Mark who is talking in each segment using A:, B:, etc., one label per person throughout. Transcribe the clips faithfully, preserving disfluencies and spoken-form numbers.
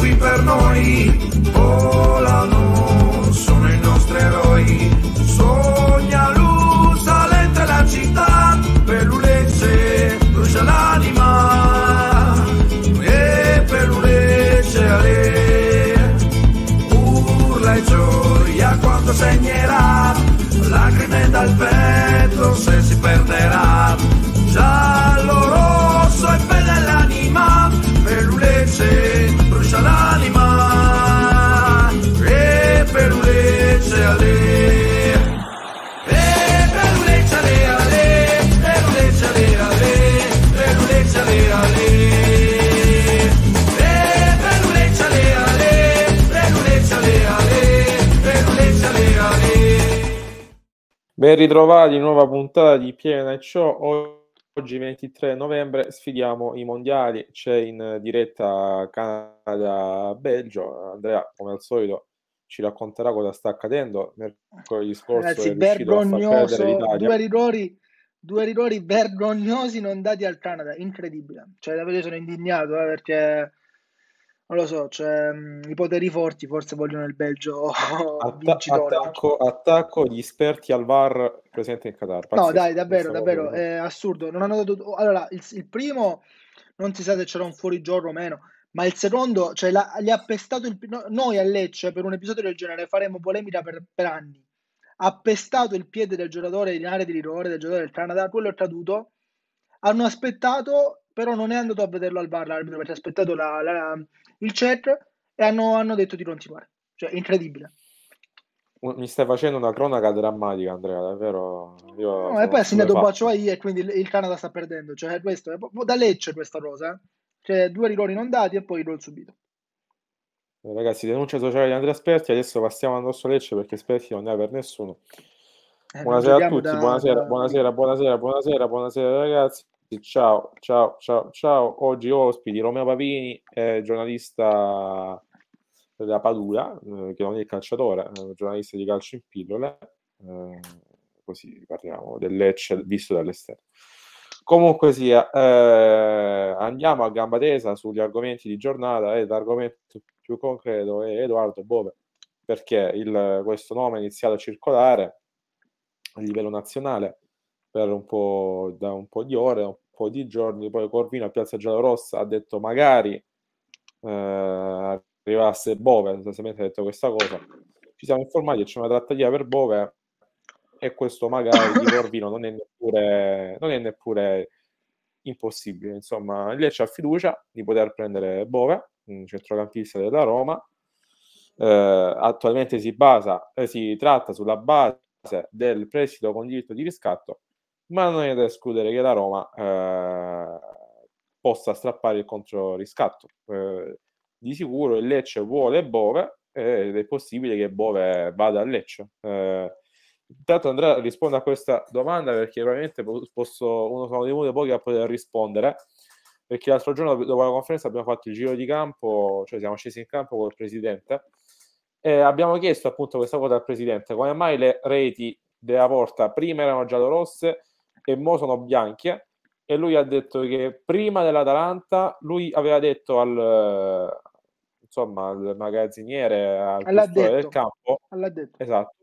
A: qui per noi, volano, sono i nostri eroi. Sogna Lusalente la città, per l'Ulecce brucia l'anima, e per l'Ulecce ale, urla e gioia quando segnerà, lacrime dal petto se si perderà, giallo, rosso e fede l'anima, per l'Ulecce brucia l'anima, e per l'Ulecce ale.
B: Ben ritrovati, nuova puntata di P N Show. Oggi ventitré novembre sfidiamo i mondiali, c'è in diretta Canada-Belgio. Andrea, come al solito, ci racconterà cosa sta accadendo. Mercoledì scorso
C: Ragazzi,
B: è riuscito a far perdere l'Italia.
C: Due errori, due errori vergognosi non dati al Canada, incredibile. Cioè, davvero sono indignato eh, perché non lo so, cioè, mh, i poteri forti forse vogliono il Belgio
B: Atta-
C: vincitore.
B: attacco, attacco gli esperti al V A R presente in Qatar.
C: No,
B: Pazzesco,
C: dai, davvero,
B: questa
C: davvero,
B: cosa.
C: è assurdo. Non hanno dato... Allora, il, il primo non si sa se c'era un fuorigioco o meno, ma il secondo, cioè, la- gli ha pestato il... no- Noi a Lecce, per un episodio del genere, faremo polemica per, per anni. Ha pestato il piede del giocatore in area di rigore, del giocatore del Canada, quello è caduto. Hanno aspettato, però non è andato a vederlo al V A R l'arbitro, perché ha aspettato la- la- il check e hanno, hanno detto tiro antimare. Cioè, incredibile.
B: Mi stai facendo una cronaca drammatica, Andrea, davvero. Io
C: No, e
B: sono
C: poi ha segnato
B: stupefatto.
C: Batshuayi e quindi il il Canada sta perdendo. Cioè, questo è proprio da Lecce questa cosa. eh. Cioè, due rigori non dati e poi gol subito.
B: Eh, Ragazzi, denuncia sociale di Andrea Sperti. Adesso passiamo al nostro Lecce perché Sperti non ne ha per nessuno.
C: Eh, non
B: Buonasera a
C: giochiamo
B: tutti,
C: da,
B: buonasera,
C: da-
B: buonasera, buonasera, buonasera, buonasera ragazzi. Ciao, ciao, ciao, ciao. Oggi ospiti Romeo Papini, eh, giornalista della Padula, eh, che non è il calciatore, è un giornalista di calcio in pillole. eh, così parliamo del Lecce visto dall'esterno. Comunque sia, eh, andiamo a gamba tesa sugli argomenti di giornata e l'argomento più concreto è Edoardo Bove, perché il, questo nome è iniziato a circolare a livello nazionale per un po' da un po' di ore, un po' di giorni. Poi Corvino a Piazza Giallorossa ha detto magari eh, arrivasse Bove, sostanzialmente ha detto questa cosa. Ci siamo informati che c'è una trattativa per Bove e questo magari di Corvino non è neppure, non è neppure impossibile. Insomma, il Lecce ha fiducia di poter prendere Bove, un centrocampista della Roma. Eh, attualmente si basa, eh, si tratta sulla base del prestito con diritto di riscatto, ma non è da escludere che la Roma eh, possa strappare il controriscatto. Eh, di sicuro il Lecce vuole Bove ed è possibile che Bove vada a Lecce. Eh, intanto Andrea risponde a questa domanda perché probabilmente posso, uno sono uno dei pochi a poter rispondere, perché l'altro giorno dopo la conferenza abbiamo fatto il giro di campo, cioè siamo scesi in campo col presidente e abbiamo chiesto appunto questa cosa al presidente: come mai le reti della Porta prima erano giallorosse e mo sono bianche? E lui ha detto che prima dell'Atalanta lui aveva detto al insomma al magazziniere, al
C: L'ha
B: custode del
C: detto,
B: campo,
C: l'ha detto.
B: esatto,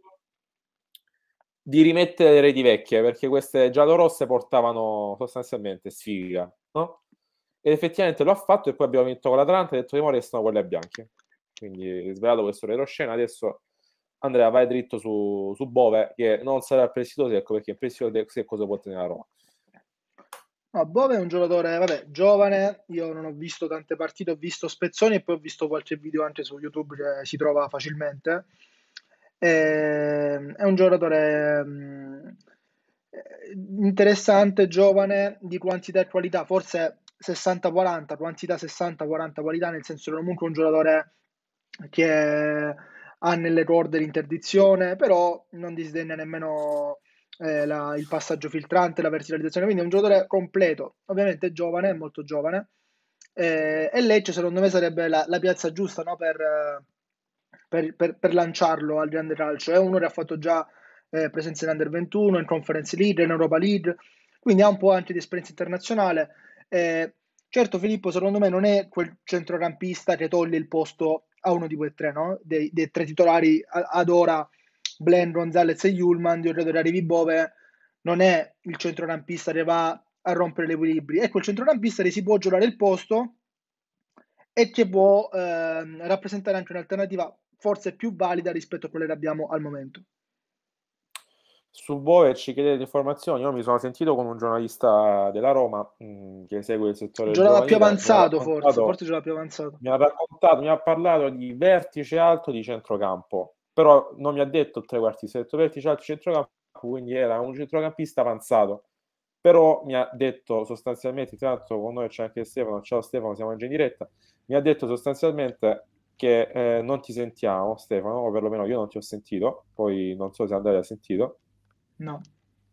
B: di rimettere le reti vecchie perché queste giallorosse portavano sostanzialmente sfiga, no? Ed effettivamente lo ha fatto e poi abbiamo vinto con l'Atalanta e ha detto che ora restano quelle bianche. Quindi svelato questo retroscena. Adesso Andrea vai dritto su, su Bove, che non sarà il prestito secco, perché il prestito secco cosa può tenere la Roma.
C: No, Bove è un giocatore, vabbè, giovane. Io non ho visto tante partite, ho visto spezzoni e poi ho visto qualche video anche su YouTube che si trova facilmente. Eh, è un giocatore mh, eh, interessante, giovane, di quantità e qualità, forse sessanta quaranta, quantità sessanta quaranta qualità, nel senso che comunque è un giocatore che ha nelle corde l'interdizione, però non disdegna nemmeno eh, la- il passaggio filtrante, la verticalizzazione, quindi è un giocatore completo, ovviamente è giovane, è molto giovane, eh, e Lecce secondo me sarebbe la, la piazza giusta, no, per, eh, per, per- per lanciarlo al grande calcio. È uno che ha fatto già eh, presenza in Under ventuno, in Conference League, in Europa League, quindi ha un po' anche di esperienza internazionale. Eh, Certo, Filippo, secondo me non è quel centrocampista che toglie il posto a uno di quei tre, no? Dei, dei tre titolari a- ad ora, Blen, Gonzalez e Yulman. Io credo che arrivi Bove, non è il centrocampista che va a rompere gli equilibri, è quel centrocampista che si può giocare il posto e che può ehm, rappresentare anche un'alternativa forse più valida rispetto a quelle che abbiamo al momento.
B: Su Bove ci chiedete informazioni. Io mi sono sentito con un giornalista della Roma mh, che segue il settore
C: Giocava più
B: giovanile. Mi ha
C: avanzato, forse,
B: raccontato,
C: forse giocava più avanzato.
B: mi ha raccontato, mi ha parlato di vertice alto di centrocampo, però non mi ha detto il trequartista, ha detto vertice alto di centrocampo, quindi era un centrocampista avanzato. Però mi ha detto sostanzialmente, tra l'altro con noi c'è anche Stefano, ciao Stefano, siamo già in diretta, mi ha detto sostanzialmente che eh, non ti sentiamo, Stefano, o perlomeno io non ti ho sentito, poi non so se Andrea ha sentito.
C: No.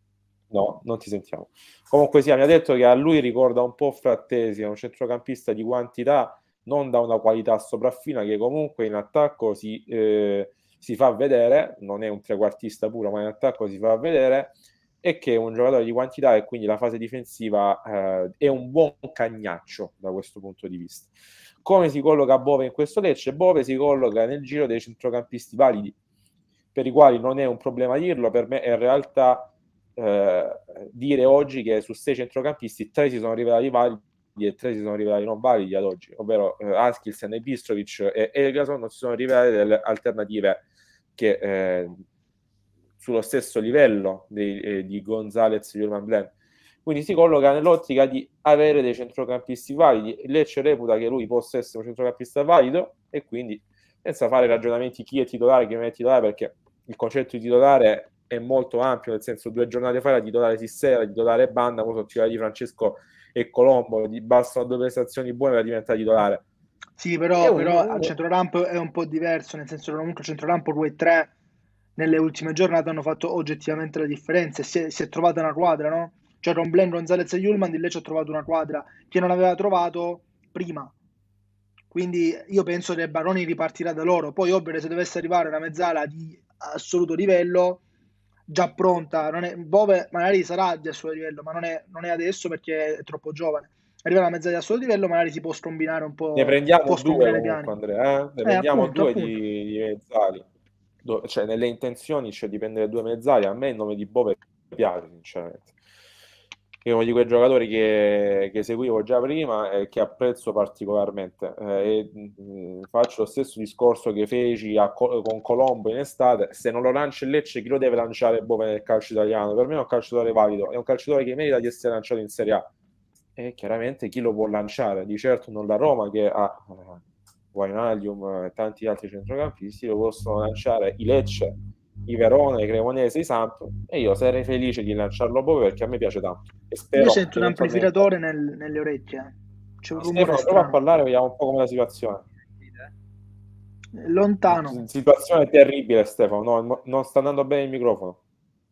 B: No, non ti sentiamo. Comunque sia, mi ha detto che a lui ricorda un po' Frattesi, è un centrocampista di quantità, non da una qualità sopraffina, che comunque in attacco si, eh, si fa vedere, non è un trequartista puro, ma in attacco si fa vedere, e che è un giocatore di quantità e quindi la fase difensiva eh, è un buon cagnaccio da questo punto di vista. Come si colloca Bove in questo Lecce? Bove si colloca nel giro dei centrocampisti validi, per i quali non è un problema dirlo, per me è in realtà Eh, dire oggi che su sei centrocampisti tre si sono rivelati validi e tre si sono rivelati non validi ad oggi, ovvero eh, Askilsen e Bistrovic e Elgason non si sono rivelate delle alternative che eh, sullo stesso livello di, eh, di Gonzalez e Jurman Blen. Quindi si colloca nell'ottica di avere dei centrocampisti validi. Lecce reputa che lui possa essere un centrocampista valido e quindi senza fare ragionamenti chi è titolare, chi non è titolare, perché il concetto di titolare è molto ampio, nel senso due giornate fa la titolare Sissera, la titolare Banda, poi sono titolari di Francesco e Colombo, di bastano due prestazioni buone per diventare titolare.
C: Sì, però, però al centrocampo è un po' diverso, nel senso che comunque il centrocampo due tre nelle ultime giornate hanno fatto oggettivamente la differenza e si è, si è trovata una quadra, no? Cioè con Blen, Gonzalez e Yulman di Lecce ha trovato una quadra che non aveva trovato prima. Quindi io penso che Baroni ripartirà da loro. Poi ovvio che se dovesse arrivare una mezzala di assoluto livello, già pronta, non è, Bove magari sarà di assoluto livello, ma non è, non è adesso perché è troppo giovane. Arriva una mezzala di assoluto livello, magari si può scombinare un po',
B: Ne prendiamo
C: può
B: due
C: scombinare i
B: comunque,
C: piani.
B: Andrea, eh? Ne
C: Eh,
B: prendiamo
C: appunto,
B: due
C: appunto.
B: di, di mezzali. Do, cioè, nelle intenzioni c'è di prendere due mezzali. A me il nome di Bove piace, sinceramente. È uno di quei giocatori che, che seguivo già prima e che apprezzo particolarmente. Eh, e, mh, faccio lo stesso discorso che feci a, con Colombo in estate: se non lo lancia il Lecce, chi lo deve lanciare Bove nel calcio italiano? Per me è un calciatore valido, è un calciatore che merita di essere lanciato in Serie A. E chiaramente chi lo può lanciare? Di certo non la Roma, che ha uh, Wijnaldum e tanti altri centrocampisti, lo possono lanciare i Lecce, i Verona, i Cremonese, i Samp, e io sarei felice di lanciarlo Bove perché a me piace tanto e spero
C: Io sento un
B: eventualmente...
C: amplificatore nel, nelle orecchie. C'è un rumore
B: Stefano, prova a
C: strano.
B: parlare, vediamo un po' come la situazione.
C: Lontano.
B: Situazione terribile, Stefano, no, non sta andando bene il microfono.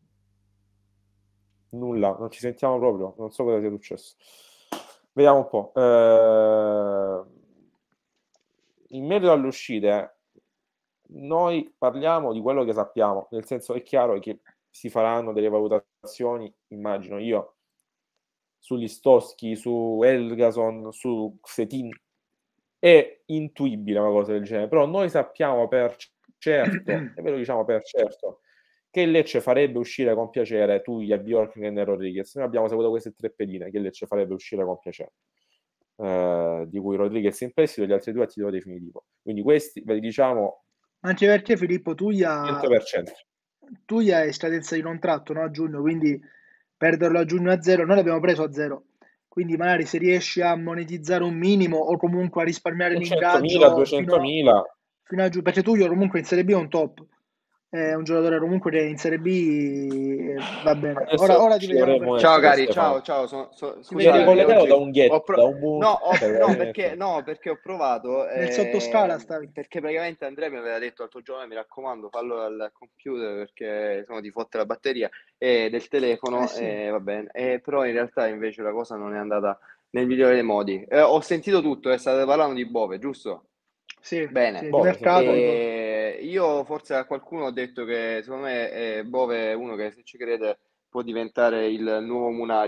B: Nulla, non ci sentiamo proprio, non so cosa sia successo. Vediamo un po'. Eh... In merito alle uscite, noi parliamo di quello che sappiamo, nel senso è chiaro che si faranno delle valutazioni, immagino io, su Listowski, su Elgason, su Xetin. È intuibile una cosa del genere, però noi sappiamo per certo, e ve lo diciamo per certo, che il Lecce farebbe uscire con piacere Tuglia, Bjorkgren e Rodriguez. Noi abbiamo saputo queste tre pedine che il Lecce farebbe uscire con piacere, eh, di cui Rodriguez in prestito e gli altri due a titolo definitivo. Quindi questi ve li diciamo
C: anche perché Filippo Tuglia,
B: cento per cento.
C: Tuglia è scadenza di contratto, no? A giugno, quindi perderlo a giugno a zero, noi l'abbiamo preso a zero. Quindi magari se riesci a monetizzare un minimo o comunque a risparmiare l'ingaggio
B: duecentomila
C: fino a giugno, perché Tullio comunque in Serie B è un top, è un giocatore comunque che in Serie B va bene. Ora, ora ti vediamo per...
D: Ciao cari, ciao, ciao, sono, so,
B: scusate, collegato da un ghetto,
D: pro...
B: da un bunker,
D: no, ho, no, perché, no, perché ho provato
C: nel
D: eh,
C: sottoscala stavi.
D: perché praticamente Andrea mi aveva detto l'altro giorno, mi raccomando, fallo al computer perché sono ti fotte la batteria e del telefono,
C: eh sì.
D: eh, va bene, eh, però in realtà invece la cosa non è andata nel migliore dei modi. Eh, ho sentito tutto, eh, state parlando di Bove, giusto?
C: Sì,
D: bene,
C: sì,
B: Bove,
C: mercato,
D: e io forse a qualcuno ho detto che secondo me eh, Bove è uno che se ci crede può diventare il nuovo Munari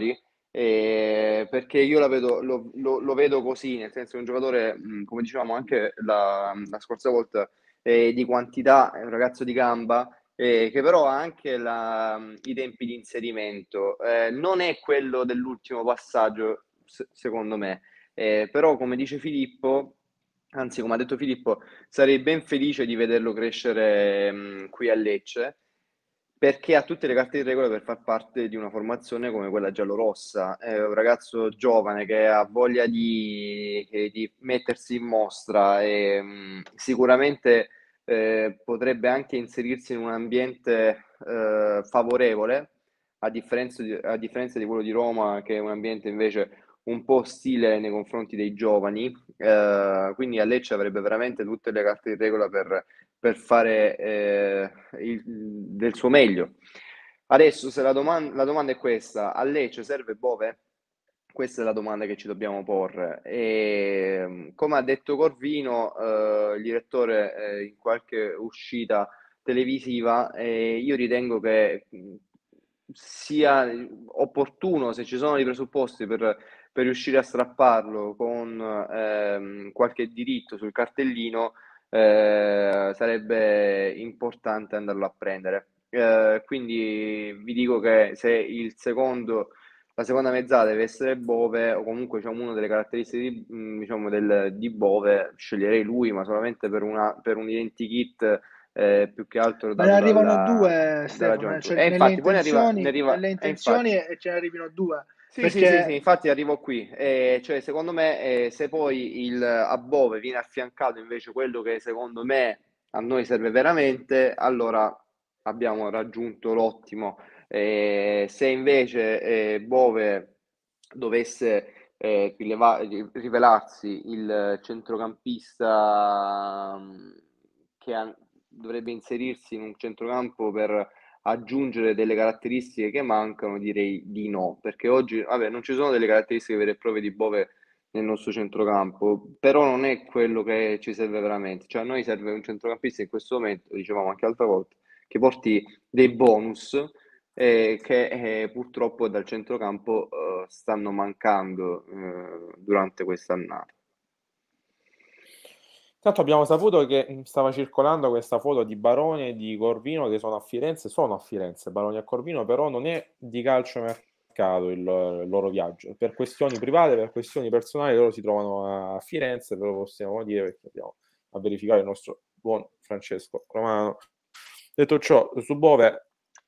D: eh, perché io la vedo, lo, lo- lo vedo così, nel senso che è un giocatore, mh, come dicevamo anche la, la scorsa volta, eh, di quantità, è un ragazzo di gamba, eh, che però ha anche la- i tempi di inserimento. Eh, non è quello dell'ultimo passaggio, se- secondo me. Eh, però come dice Filippo, anzi come ha detto Filippo, sarei ben felice di vederlo crescere mh, qui a Lecce, perché ha tutte le carte in regola per far parte di una formazione come quella giallorossa. È un ragazzo giovane che ha voglia di, eh, di mettersi in mostra e mh, sicuramente eh, potrebbe anche inserirsi in un ambiente eh, favorevole, a differenza di, a differenza di quello di Roma, che è un ambiente invece un po' ostile nei confronti dei giovani. Eh, quindi a Lecce avrebbe veramente tutte le carte in regola per, per fare eh, il- del suo meglio. Adesso, se la, doman- la domanda è questa, a Lecce serve Bove? Questa è la domanda che ci dobbiamo porre. E, come ha detto Corvino, eh, il direttore, eh, in qualche uscita televisiva, eh, io ritengo che mh, sia opportuno, se ci sono i presupposti per, per riuscire a strapparlo con ehm, qualche diritto sul cartellino, eh, sarebbe importante andarlo a prendere. Eh, quindi vi dico che se il secondo la seconda mezzala deve essere Bove, o comunque diciamo, una delle caratteristiche di, mh, diciamo, del- di Bove, sceglierei lui, ma solamente per, una, per un identikit eh, più che altro
C: Ma ne
D: dato
C: arrivano
D: dalla,
C: due,
D: dalla
C: Stefano, eh,
D: gioventù.
C: cioè
D: E
C: nelle
D: infatti, poi ne arriva, ne
C: intenzioni,
D: arriva,
C: nelle
D: e
C: intenzioni
D: infatti,
C: e ce ne arrivino due,
D: sì, sì, sì, sì,
C: perché
D: infatti arrivo qui. Eh, cioè, secondo me, eh, se poi il, a Bove viene affiancato invece quello che secondo me a noi serve veramente, allora abbiamo raggiunto l'ottimo. Eh, se invece eh, Bove dovesse eh, rileva- rivelarsi il centrocampista mh, che ha- dovrebbe inserirsi in un centrocampo per aggiungere delle caratteristiche che mancano, direi di no, perché oggi, vabbè, non ci sono delle caratteristiche vere e proprie di Bove nel nostro centrocampo, però non è quello che ci serve veramente. Cioè, a noi serve un centrocampista in questo momento, dicevamo anche l'altra volta, che porti dei bonus eh, che eh, purtroppo dal centrocampo eh, stanno mancando eh, durante quest'annata.
B: Tanto abbiamo saputo che mh, stava circolando questa foto di Baroni e di Corvino che sono a Firenze, sono a Firenze, Baroni e Corvino, però non è di calciomercato il, il loro viaggio. Per questioni private, per questioni personali, loro si trovano a Firenze, ve lo possiamo dire perché andiamo a verificare il nostro buon Francesco Romano. Detto ciò, su Bove,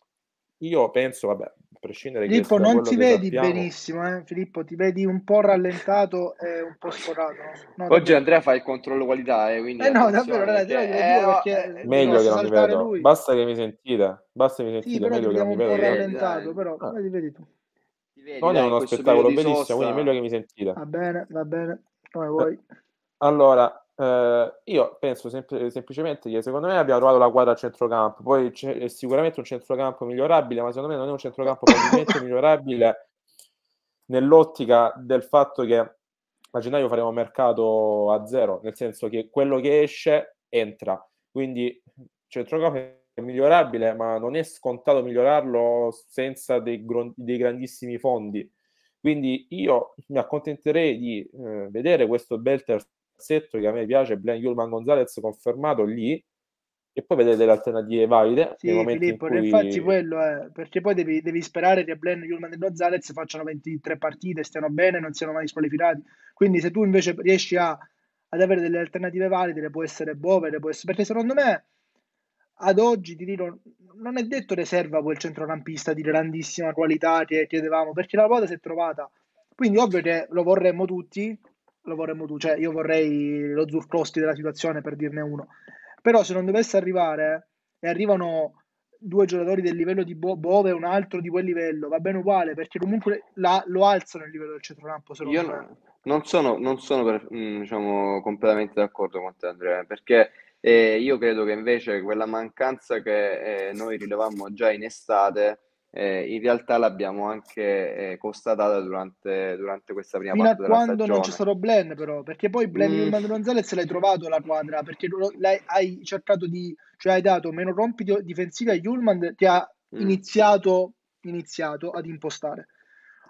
B: io penso, vabbè, a prescindere che
C: Filippo
B: da
C: non
B: quello
C: ti
B: che
C: vedi
B: sappiamo,
C: benissimo, eh? Filippo, ti vedi un po' rallentato e un po' sfocato, no? No,
D: Oggi
C: davvero.
D: Andrea fa il controllo qualità, eh, quindi
C: Eh no, davvero,
D: attenzione
C: ragazzi, no,
D: perché
C: glielo
D: eh,
C: dico
D: no,
C: perché
D: eh,
B: meglio che
C: dovesse
B: non mi
C: saltare
B: vedo,
C: lui.
B: basta che mi sentite, basta che mi
C: Sì,
B: sentite,
C: però ti
B: meglio che non
C: vediamo
B: mi
C: un po'
B: vedo.
D: ti
B: Io-
D: vedi,
C: rallentato,
D: dai,
C: però
B: ah,
C: vedi, vedi tu.
D: ti vedi,
B: non è
D: dai, in
B: uno
D: questo periodo
B: spettacolo
D: di
B: benissimo, quindi meglio
D: sosta.
B: che mi sentite.
C: Va bene, va bene, come
B: Eh,
C: vuoi.
B: Allora, eh, io penso sempl- semplicemente che secondo me abbiamo trovato la quadra a centrocampo, poi c'è è sicuramente un centrocampo migliorabile, ma secondo me non è un centrocampo facilmente migliorabile nell'ottica del fatto che a gennaio faremo mercato a zero, nel senso che quello che esce entra, quindi il centrocampo è migliorabile, ma non è scontato migliorarlo senza dei, gron- dei grandissimi fondi. Quindi io mi accontenterei di eh, vedere questo bel terzetto che a me piace, Blaine Yulman Gonzalez confermato lì, e poi vedere delle alternative valide nei
C: Sì,
B: momenti in
C: Filippo, infatti
B: cui
C: quello è, perché poi devi, devi sperare che Blen, Yulman e Gonzalez facciano ventitré partite, stiano bene, non siano mai squalificati. Quindi se tu invece riesci a, ad avere delle alternative valide, le può essere Bove, le può essere... perché secondo me ad oggi ti dico, non è detto riserva quel centrocampista di grandissima qualità che chiedevamo, perché la volta si è trovata. Quindi ovvio che lo vorremmo tutti, lo vorremmo tutti, cioè io vorrei lo Zurkowski della situazione per dirne uno. Però se non dovesse arrivare e arrivano due giocatori del livello di Bo- Bove e un altro di quel livello, va bene uguale, perché comunque la- lo alzano il livello del centrocampo,
D: Io
C: secondo me.
D: no- non sono, non sono per- mh, diciamo, completamente d'accordo con te, Andrea, perché eh, io credo che invece quella mancanza che eh, noi rilevammo già in estate, eh, in realtà l'abbiamo anche eh, constatata durante, durante questa prima
C: Fino a
D: parte della
C: quando non c'è
D: stagione.
C: stato Blen, però, perché poi Blen
D: Mm,
C: Yulman Gonzalez l'hai trovato la quadra, perché lo- l'hai- hai cercato di, cioè hai dato meno compiti difensivi a Yulman che ha
D: mm.
C: iniziato, iniziato ad impostare.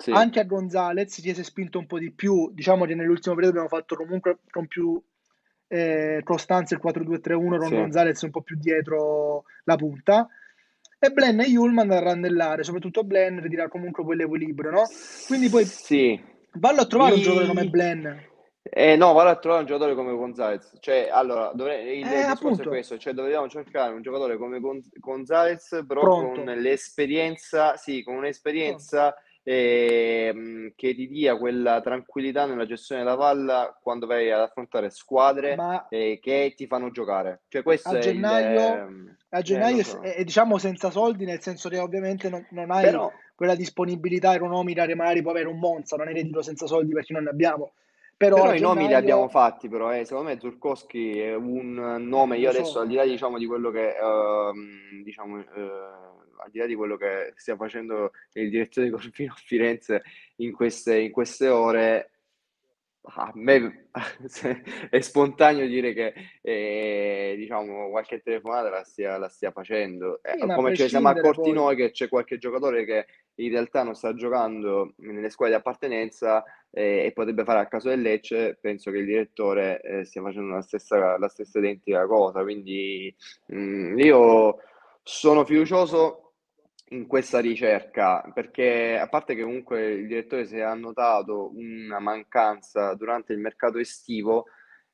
D: Sì,
C: Anche a Gonzalez si è spinto un po' di più, diciamo che nell'ultimo periodo abbiamo fatto comunque con più eh, costanza il quattro due tre uno con
D: sì,
C: Gonzalez un po' più dietro la punta, e Blen e Yulman a randellare, soprattutto Blen ritirare comunque quell'equilibrio, no? Quindi poi
D: sì.
C: vallo a trovare un giocatore come
D: Mi...
C: Blen.
D: Eh, no, vado a trovare un giocatore come Gonzalez. Cioè, allora, dovrei- il,
C: Eh,
D: il discorso è
C: appunto,
D: questo, cioè dobbiamo cercare un giocatore come Gon- Gonzalez, però con
C: pronto.
D: l'esperienza, sì, con
C: Pronto.
D: un'esperienza ehm, che ti dia quella tranquillità nella gestione della palla quando vai ad affrontare squadre
C: Ma
D: eh, che ti fanno giocare. Cioè,
C: a
D: questo è il...
C: gennaio,
D: ehm,
C: a
D: eh, lo
C: gennaio è,
D: so.
C: è, diciamo senza soldi, nel senso che ovviamente non, non hai
D: Però...
C: quella disponibilità economica che magari può avere un Monza, non è che dico senza soldi perché non ne abbiamo, però a
D: Però i nomi li abbiamo
C: gennaio,
D: fatti, però eh. Secondo me Turkowski è un nome,
C: eh,
D: io
C: lo
D: adesso al
C: so,
D: di là diciamo, di quello che, ehm, diciamo, eh, al di là di quello che stia facendo il direttore di Corvino a Firenze in queste, in queste ore, a me se- è spontaneo dire che eh, diciamo, qualche telefonata la stia, la stia facendo. Eh,
C: sì, ma a
D: come ce ne siamo
C: prescindere
D: accorti
C: poi,
D: noi che c'è qualche giocatore che in realtà non sta giocando nelle squadre di appartenenza eh, e potrebbe fare a caso del Lecce, penso che il direttore eh, stia facendo la stessa, la stessa identica cosa. Quindi mh, io sono fiducioso in questa ricerca perché, a parte che comunque il direttore si è annotato una mancanza durante il mercato estivo,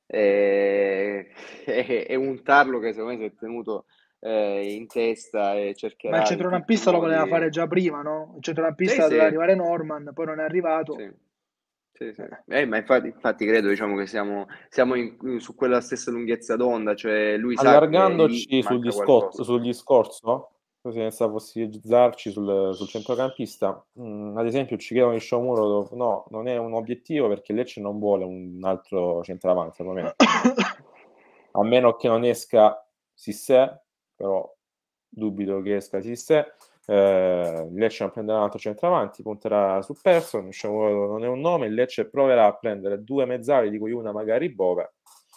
D: eh, e, e un tarlo che secondo me si è tenuto eh, in testa e
C: ma il
D: cercherà in tutti i
C: centrocampista lo voleva
D: modi.
C: fare già prima, no? Il
D: Sì,
C: centrocampista doveva
D: sì,
C: arrivare Norman, poi non è arrivato.
D: sì, sì, sì.
C: Eh,
D: Eh, ma infatti, infatti credo diciamo, che siamo, siamo in- su quella stessa lunghezza d'onda, cioè lui sa che lì
B: Allargandoci sul,
D: manca
B: discor-
D: qualcosa.
B: sul discorso, così senza fossilizzarci sul, sul centrocampista, mm, ad esempio ci chiedono di Shomurodov, no, non è un obiettivo perché Lecce non vuole un altro centravanti al momento, a meno che non esca Sissé, però dubito che esca Sissé. Eh, Lecce non prenderà un altro centravanti, punterà su Persson, Shomurodov non è un nome, il Lecce proverà a prendere due mezzali, di cui una magari Bove,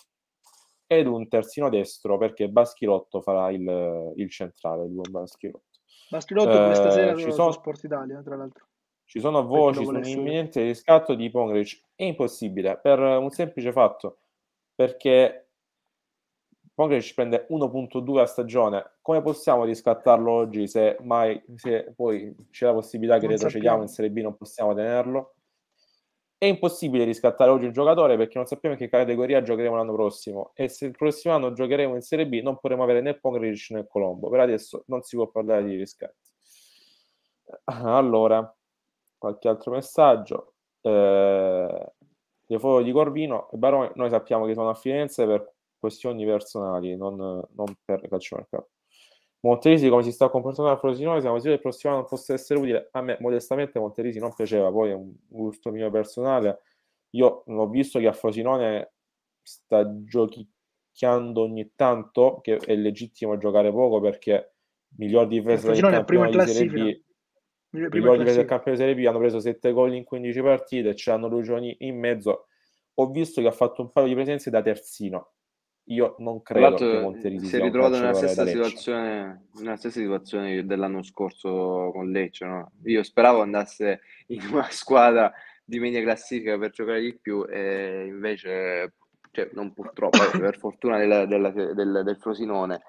B: ed un terzino destro perché Baschirotto farà il, il centrale, il buon Baschirotto.
C: Baschirotto pure
B: Eh,
C: stasera
B: ci,
C: su
B: so-
C: Sport Italia, tra l'altro,
B: ci sono
C: per chi lo
B: voci su un
C: volesse vedere.
B: imminente riscatto di Pongrich. È impossibile per un semplice fatto, perché Pongrich prende uno virgola due a stagione. Come possiamo riscattarlo oggi se mai se poi c'è la possibilità che
C: Non
B: retrocediamo in
C: sappiamo.
B: Serie B, non possiamo tenerlo? È impossibile riscattare oggi un giocatore perché non sappiamo in che categoria giocheremo l'anno prossimo, e se il prossimo anno giocheremo in Serie B non potremo avere né Pongrich né Colombo. Per adesso non si può parlare di riscatti. Allora, qualche altro messaggio. Eh, le foto di Corvino e Barone, noi sappiamo che sono a Firenze per questioni personali, non, non per calciomercato. Monterisi come si sta comportando al Frosinone, siamo sicuri che il prossimo anno possa essere utile. A me modestamente Monterisi non piaceva, poi è un gusto mio personale. Io l'ho visto che a Frosinone sta giochicchiando ogni tanto, che è legittimo giocare poco perché miglior
C: Il
B: difesa del
C: Frosinone è primo in
B: campione di Serie
C: classifica.
B: B,
C: Primo in
B: miglior difesa del
C: classifica.
B: campione di Serie B, hanno preso sette gol in quindici partite, c'hanno Lucioni in mezzo. Ho visto che ha fatto un paio di presenze da terzino. Io non
D: Tra
B: credo che
D: l'altro eh,
B: Monterisi
D: si è
B: sia un
D: ritrovato nella
B: calciatore da
D: stessa
B: Lecce.
D: situazione, nella stessa situazione dell'anno scorso con Lecce, no? Io speravo andasse in una squadra di media classifica per giocare di più e invece, cioè, non purtroppo, vabbè, per fortuna della- della- del, del Frosinone,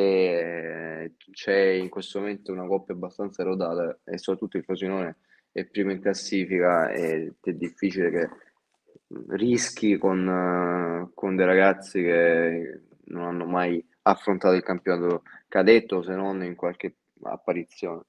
D: eh, c'è in questo momento una coppia abbastanza rodata e soprattutto il Frosinone è primo in classifica ed è difficile che rischi con, eh, con dei ragazzi che non hanno mai affrontato il campionato cadetto se non in qualche apparizione.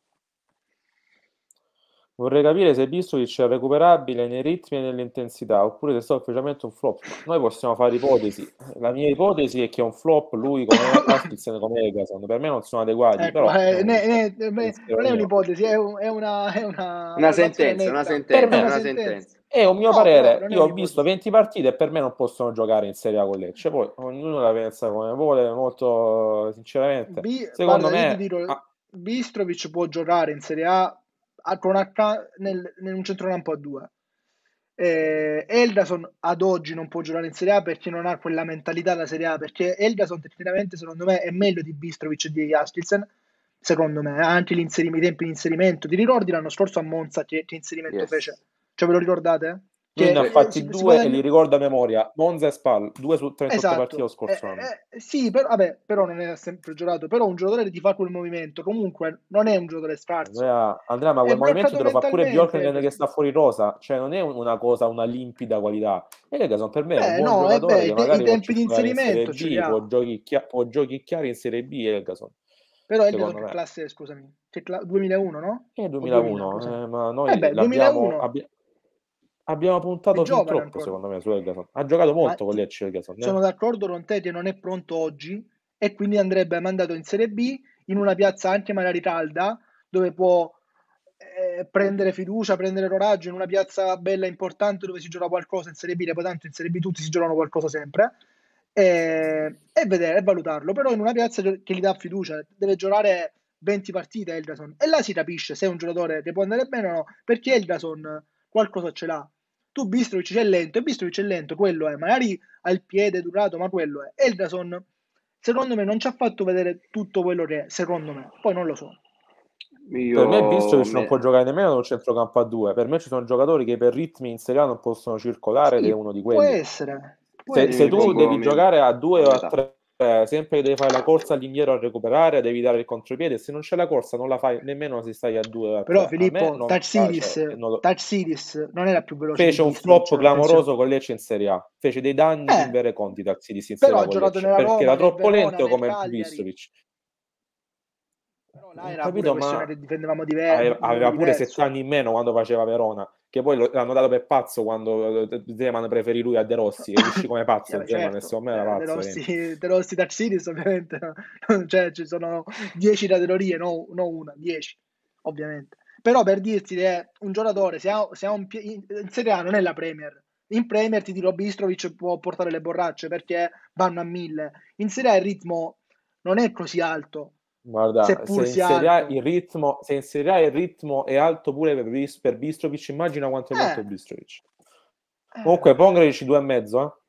B: Vorrei capire se Bistovic è recuperabile nei ritmi e nell'intensità oppure se è stato ufficialmente un flop. Ma noi possiamo fare ipotesi. La mia ipotesi è che è un flop lui come Aspizzen come Egason. Per me non sono adeguati,
C: Ecco,
B: però
C: eh,
B: eh,
C: ne-
B: questo
C: ne-
B: è il
C: ne-
B: pensiero
C: non è
B: mio.
C: un'ipotesi, è, un- è una, è una
D: Una
C: affermazione
D: sentenza, una
C: netta,
B: Per
C: è
D: sentenza,
C: una
B: me
D: una
C: sentenza.
D: sentenza.
B: è un mio
C: No, però
B: parere.
C: non è
B: Io ho visto
C: un'ipotesi.
B: venti partite e per me non possono giocare in Serie A con Lecce. Poi ognuno la pensa come vuole, molto sinceramente.
C: Bi-
B: Secondo
C: guarda, io ti
B: me,
C: dirò,
B: ah,
C: Bistrovic può giocare in Serie A a- con acca- nel, in un centrocampo a due. Eh, Eldason ad oggi non può giocare in Serie A perché non ha quella mentalità da Serie A, perché Eldason tecnicamente secondo me è meglio di Bistrovic e di Jastilsen, secondo me, anche gli inserimi- i tempi di inserimento. Ti ricordi l'anno scorso a Monza che, che inserimento
D: Yes.
C: fece? Cioè, ve lo ricordate?
B: Lui
C: Che
B: ne ha
C: eh,
B: fatti
C: si, si
B: due e
C: guadagna-
B: li ricordo a memoria. Monza e Spal, due su trentotto partite lo
C: Esatto,
B: scorso
C: eh,
B: anno.
C: eh, sì, però, vabbè, però non è sempre giocato, però un giocatore che ti fa quel movimento, comunque non è un giocatore scarso.
B: Andrea, Andrea, ma
C: È
B: quel movimento
C: bloccato
B: te lo fa pure
C: mentalmente,
B: Bjorkgren che
C: Ederson.
B: sta fuori rosa, cioè non è un- una cosa, una limpida qualità. E Ederson per me è un
C: Beh,
B: buon
C: no, eh,
B: giocatore
C: beh, i,
B: che
C: te- i
B: magari può
C: tempi di
B: circolare in Serie
C: inserimento ce li
B: B, può
C: ha.
B: giochicchia- può giochicchiare in Serie B Ederson,
C: Però Ederson
B: secondo
C: che
B: me.
C: classe è, scusami? Che cla- duemilauno, no?
B: È
C: O duemila,
B: duemilauno,
C: cos'è?
B: eh, ma
C: Eh
B: noi
C: beh,
B: l'abbiamo
C: duemilauno
B: abbi- abbiamo
C: è
B: puntato fin
C: giovane
B: troppo,
C: ancora.
B: secondo me, su Ederson. Ha giocato
C: Ma
B: molto con
C: ti-
B: Lecce Ederson, eh?
C: sono d'accordo con te che non è pronto oggi e quindi andrebbe mandato in Serie B in una piazza anche magari calda, dove può eh, prendere fiducia, prendere coraggio, in una piazza bella importante dove si gioca qualcosa in Serie B, poi tanto in Serie B tutti si giocano qualcosa sempre, e, e vedere e valutarlo, però in una piazza che gli dà fiducia, deve giocare venti partite Eldason, e là si capisce se è un giocatore che può andare bene o no, perché Eldason qualcosa ce l'ha. Tu Bistrovic c'è lento, e Bistrovic è lento, quello è, magari ha il piede durato, ma quello è. Eldason, secondo me, non ci ha fatto vedere tutto quello che è, secondo me, poi non lo so.
B: Per me
D: Io
B: Bistrovic non
D: me-
B: può giocare nemmeno in un centrocampo a due. Per me ci sono giocatori che per ritmi in Serie A non possono circolare ed è
C: Sì,
B: uno di
C: può
B: quelli.
C: essere, può
B: Se,
D: io
B: se
D: mi
C: essere,
B: tu
C: sì.
D: pongo
B: devi
D: mi-
B: giocare a due
D: a
B: o a
D: metà.
B: tre, eh, sempre che devi fare la corsa all'indietro a recuperare, devi dare il contropiede. Se non c'è la corsa, non la fai nemmeno se stai a due o a
C: Però
B: tre. A me
C: Filippo,
B: non
C: Tatsidis,
B: piace. e non lo-
C: Tatsidis non era più veloce di
B: Fece un
C: Bistrovic,
B: flop
C: attenzione.
B: clamoroso con Lecce in Serie A. Fece dei danni
C: Eh,
B: invereconti Taxidis in Serie
C: però
B: A
C: ha
B: con
C: giocato
B: Lecce
C: nella
B: perché
C: Roma,
B: era
C: nel
B: troppo
C: Verona,
B: lento
C: nel
B: come
C: Cagliari.
B: Bistrovic.
C: Però là
B: Ho
C: era pure
B: capito,
C: questione
B: ma
C: che difendevamo diver-
B: aveva,
C: in modo
B: aveva pure sette
C: diverso.
B: anni in meno quando faceva Verona, che poi lo- l'hanno dato per pazzo quando eh, Zeman preferì lui a De Rossi, e uscì come
C: Sì,
B: pazzo
C: vabbè,
B: Zeman, e
C: certo,
B: secondo me era
C: eh, De
B: pazzo, veramente.
C: Rossi, De Rossi Tatsidis ovviamente, no? Cioè ci sono dieci categorie, no, no una, dieci, ovviamente. Però per dirti che è un giocatore, se ha, se ha un pie- in in Serie A non è la Premier. In Premier ti dirò Bistrovic può portare le borracce perché vanno a mille. In Serie A il ritmo non è così alto,
B: Guarda,
C: seppur
B: se in
C: sia
B: Serie A
C: alto.
B: il ritmo, se in Serie A il ritmo è alto pure per, Bis- per Bistrovic, immagina quanto è lento
C: Eh,
B: Bistrovic.
C: eh,
B: Comunque Pongrelic due e mezzo, eh.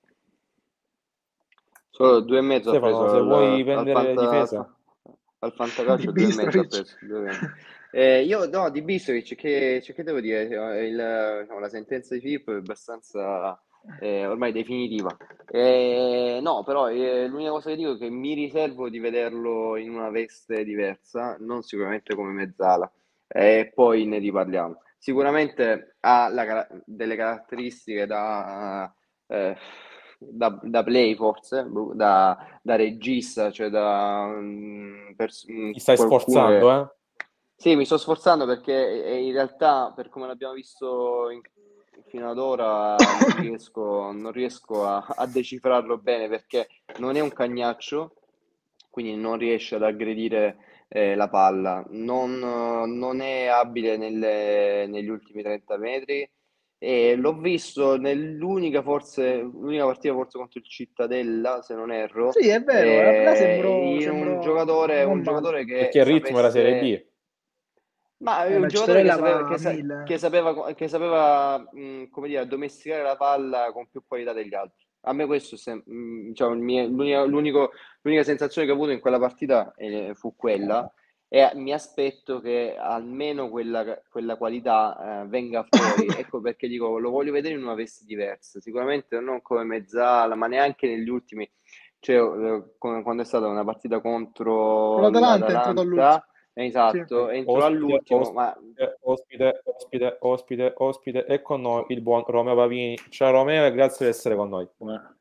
D: Solo due e mezzo ha
B: Stefano,
D: preso
B: se
D: al,
B: vuoi
D: al,
B: vendere le
D: fanta, al,
B: difese.
D: fa- al
C: di
D: fantacalcio, due e mezzo ha
C: Bistrovic.
D: preso. due e mezzo. Eh, io no, di Bissovic, che, cioè, che devo dire, eh, il- diciamo, la sentenza di Filippo è abbastanza eh, ormai definitiva. Eh, no, però eh, l'unica cosa che dico è che mi riservo di vederlo in una veste diversa, non sicuramente come mezzala, e poi ne riparliamo. Sicuramente ha la cara- delle caratteristiche da, eh, da, da play, forse, da, da regista, cioè da mm, pers- mm,
B: Ti stai
D: qualcuno che...
B: sforzando, eh?
D: Sì, mi sto sforzando perché eh, in realtà, per come l'abbiamo visto in- fino ad ora, non riesco, non riesco a, a decifrarlo bene perché non è un cagnaccio, quindi non riesce ad aggredire eh, la palla, non, eh, non è abile nelle- negli ultimi trenta metri e l'ho visto nell'unica forse, l'unica partita forse contro il Cittadella, se non erro,
C: Sì, è vero, là là
D: eh,
C: sembrò,
D: in un
C: sembrò
D: giocatore, un
C: non male.
D: giocatore che
B: Perché il ritmo era Serie
D: sapesse...
B: B.
D: Ma è
C: Eh, ma
D: un
C: il
D: giocatore che
C: Cittadella
D: sapeva,
C: va
D: che
C: a
D: sa-
C: mille.
D: che sapeva, che sapeva mh, come dire, addomesticare la palla con più qualità degli altri. A me questo è sem- mh, diciamo, il mio- l'unica, l'unico- l'unica sensazione che ho avuto in quella partita eh, fu quella e mi aspetto che almeno quella, quella qualità eh, venga fuori. Ecco perché dico, lo voglio vedere in una veste diversa. Sicuramente non come mezzala, ma neanche negli ultimi, cioè eh, come quando è stata una partita
C: Con
D: contro
C: l'Atalanta è entrato all'ultimo.
D: l'Atalanta.
C: Sì.
D: Esatto, entrò
B: Ospite,
D: all'ultimo, ma
B: ospite, ospite, ospite, ospite, ospite, e con noi il buon Romeo Pavini. Ciao Romeo e grazie di essere con noi.
E: Buona-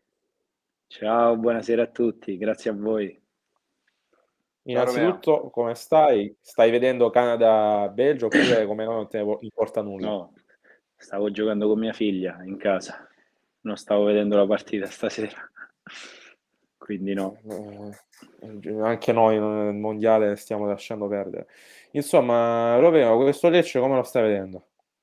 E: Ciao, buonasera a tutti, grazie a voi.
D: ciao Romeo.
B: Innanzitutto, come stai? Stai vedendo Canada-Belgio oppure come no non te ne importa nulla?
E: No, stavo giocando con mia figlia in casa, non stavo vedendo la partita stasera, quindi no.
B: Eh, anche noi nel mondiale stiamo lasciando perdere. Insomma, Romeo, questo Lecce come lo stai vedendo?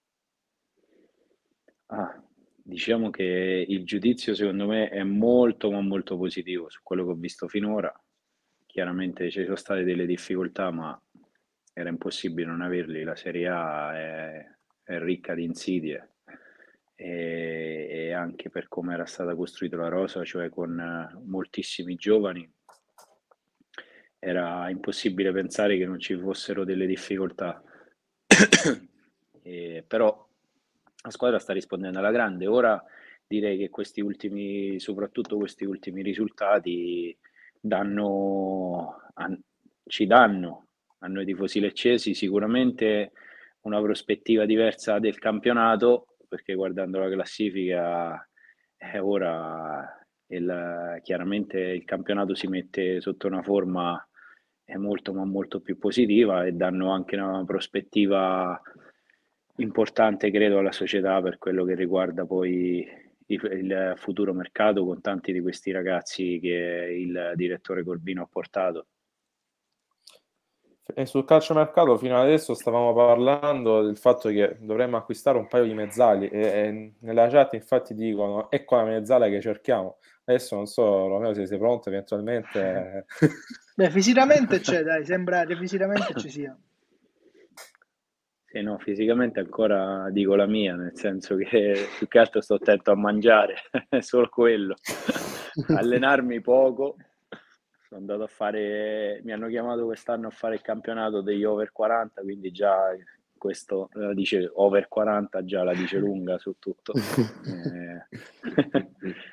E: Ah, diciamo che il giudizio secondo me è molto ma molto positivo su quello che ho visto finora. Chiaramente ci sono state delle difficoltà, ma era impossibile non averli. La Serie A è, è ricca di insidie e, e anche per come era stata costruita la rosa, cioè con eh, moltissimi giovani, era impossibile pensare che non ci fossero delle difficoltà. E, però la squadra sta rispondendo alla grande. Ora direi che questi ultimi, soprattutto questi ultimi risultati, danno, a, ci danno a noi tifosi leccesi sicuramente una prospettiva diversa del campionato, perché guardando la classifica eh, ora il, chiaramente il campionato si mette sotto una forma è molto ma molto più positiva e danno anche una prospettiva importante, credo, alla società per quello che riguarda poi il, il futuro mercato con tanti di questi ragazzi che il direttore Corbino ha portato.
B: E sul calciomercato fino adesso stavamo parlando del fatto che dovremmo acquistare un paio di mezzali e, e nella chat infatti dicono ecco la mezzala che cerchiamo. Adesso non so, Romeo, se sei pronto eventualmente.
C: Beh, fisicamente c'è, dai, sembra che fisicamente ci sia.
E: Sì, no, fisicamente ancora dico la mia, nel senso che più che altro sto attento a mangiare, è solo quello. Allenarmi poco. Sono andato a fare, mi hanno chiamato quest'anno a fare il campionato degli over quaranta, quindi già questo la dice over quaranta, già la dice lunga su tutto. eh,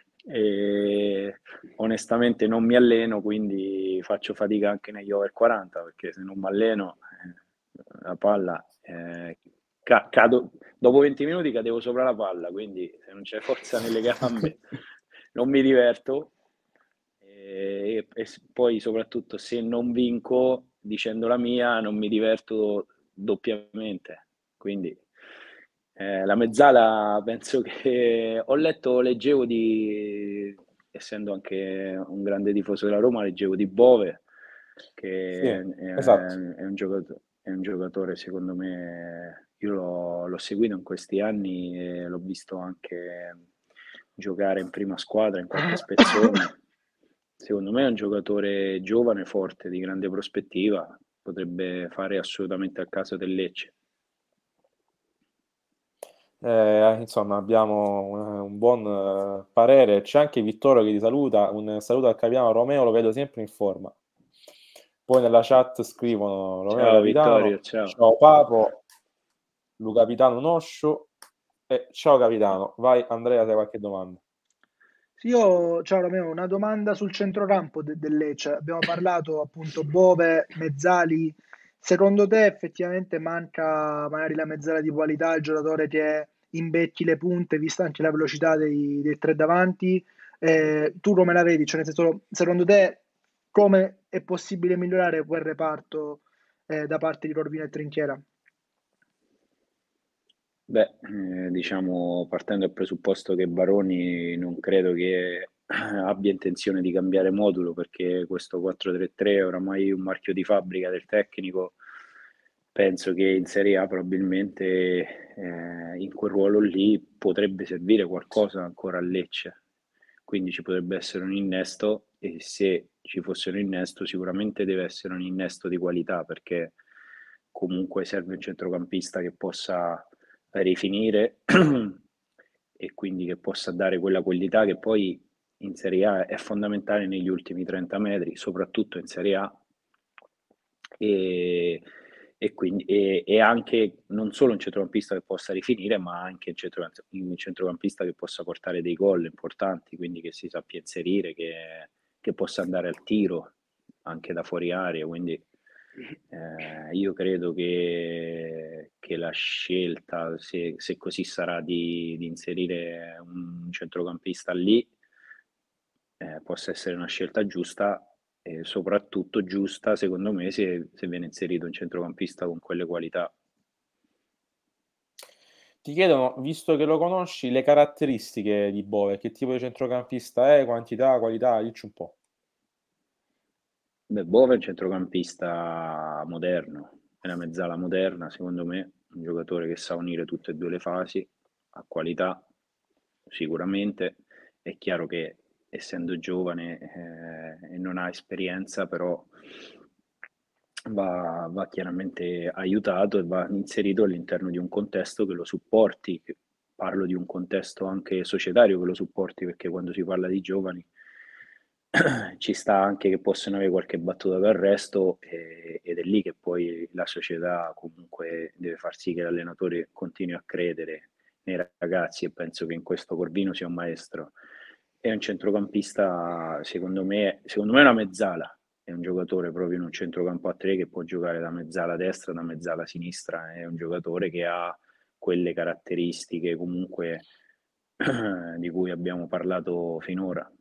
E: e onestamente non mi alleno, quindi faccio fatica anche negli over quaranta, perché se non mi alleno eh, la palla eh, ca- cado, dopo venti minuti cadevo sopra la palla, quindi se non c'è forza nelle gambe non mi diverto. E, e poi soprattutto se non vinco dicendo la mia non mi diverto doppiamente, quindi eh, la mezzala penso che ho letto, leggevo di, essendo anche un grande tifoso della Roma, leggevo di Bove che
B: Sì,
E: è,
B: esatto.
E: è, un giocatore, è un giocatore secondo me, io l'ho, l'ho seguito in questi anni e l'ho visto anche giocare in prima squadra in qualche spezzone. Secondo me è un giocatore giovane, forte, di grande prospettiva, potrebbe fare assolutamente al caso del Lecce.
B: Eh, insomma, abbiamo un, un buon uh, parere. C'è anche Vittorio che ti saluta. Un saluto al capitano Romeo, lo vedo sempre in forma. Poi nella chat scrivono Romeo
E: Ciao
B: capitano,
E: Vittorio, ciao.
B: ciao Papo, Lu capitano Noscio e ciao capitano. Vai Andrea, se hai qualche domanda.
C: Io, ciao Romeo, una domanda sul centrocampo de- del Lecce. Abbiamo parlato appunto Bove, Mezzali. Secondo te effettivamente manca magari la mezzala di qualità, il giocatore che imbecchi le punte, vista anche la velocità dei, dei tre davanti? Eh, tu come la vedi? Cioè, nel senso, secondo te come è possibile migliorare quel reparto eh, da parte di Corvino e Trinchiera?
E: Beh, eh, diciamo, partendo dal presupposto che Baroni non credo che abbia intenzione di cambiare modulo, perché questo quattro tre tre è oramai un marchio di fabbrica del tecnico. Penso che in Serie A probabilmente eh, in quel ruolo lì potrebbe servire qualcosa ancora a Lecce, quindi ci potrebbe essere un innesto e se ci fosse un innesto sicuramente deve essere un innesto di qualità, perché comunque serve un centrocampista che possa rifinire e quindi che possa dare quella qualità che poi in Serie A è fondamentale negli ultimi trenta metri, soprattutto in Serie A. E, e quindi e, e anche non solo un centrocampista che possa rifinire, ma anche un, centro, un centrocampista che possa portare dei gol importanti, quindi che si sappia inserire, che, che possa andare al tiro anche da fuori area. Quindi eh, io credo che, che la scelta, se, se così sarà, di, di inserire un centrocampista lì eh, possa essere una scelta giusta e soprattutto giusta, secondo me, se, se viene inserito un centrocampista con quelle qualità.
B: Ti chiedono, visto che lo conosci, le caratteristiche di Bove, che tipo di centrocampista è, quantità, qualità, dici un po'.
E: Beh, Bove è un centrocampista moderno, è una mezzala moderna, secondo me, un giocatore che sa unire tutte e due le fasi, ha qualità, sicuramente. È chiaro che essendo giovane eh, e non ha esperienza, però va, va chiaramente aiutato e va inserito all'interno di un contesto che lo supporti. Parlo di un contesto anche societario che lo supporti, perché quando si parla di giovani ci sta anche che possono avere qualche battuta d'arresto e, ed è lì che poi la società comunque deve far sì che l'allenatore continui a credere nei ragazzi, e penso che in questo Corvino sia un maestro. È un centrocampista, secondo me, secondo me è una mezzala, è un giocatore proprio in un centrocampo a tre che può giocare da mezzala destra, da mezzala sinistra, è un giocatore che ha quelle caratteristiche comunque di cui abbiamo parlato finora.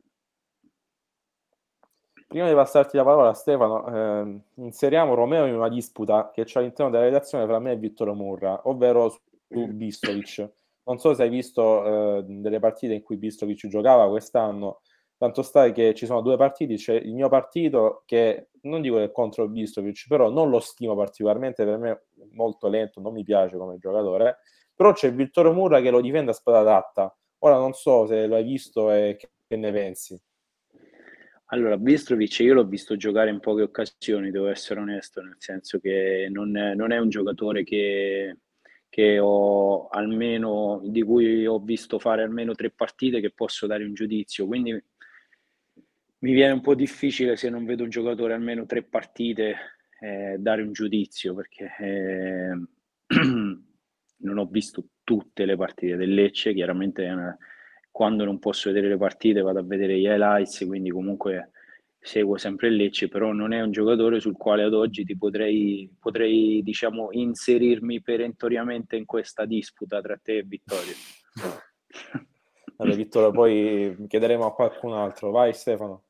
B: Prima di passarti la parola, Stefano, ehm, inseriamo Romeo in una disputa che c'è all'interno della redazione tra me e Vittorio Murra, ovvero su, su Bistrovic. Non so se hai visto eh, delle partite in cui Bistrovic giocava quest'anno, tanto sta che ci sono due partiti, c'è il mio partito che non dico che è contro Bistrovic, però non lo stimo particolarmente, per me è molto lento, non mi piace come giocatore, però c'è Vittorio Murra che lo difende a spada tratta. Ora non so se lo hai visto e che, che ne pensi.
E: Allora, Bistrovic io l'ho visto giocare in poche occasioni, devo essere onesto, nel senso che non è, non è un giocatore che, che ho almeno, di cui ho visto fare almeno tre partite che posso dare un giudizio, quindi mi viene un po' difficile, se non vedo un giocatore almeno tre partite, eh, dare un giudizio, perché eh, non ho visto tutte le partite del Lecce, chiaramente è una, quando non posso vedere le partite vado a vedere gli highlights, quindi comunque seguo sempre il Lecce, però non è un giocatore sul quale ad oggi ti potrei, potrei diciamo, inserirmi perentoriamente in questa disputa tra te e Vittorio.
B: Vabbè, Vittorio, poi chiederemo a qualcun altro. Vai, Stefano.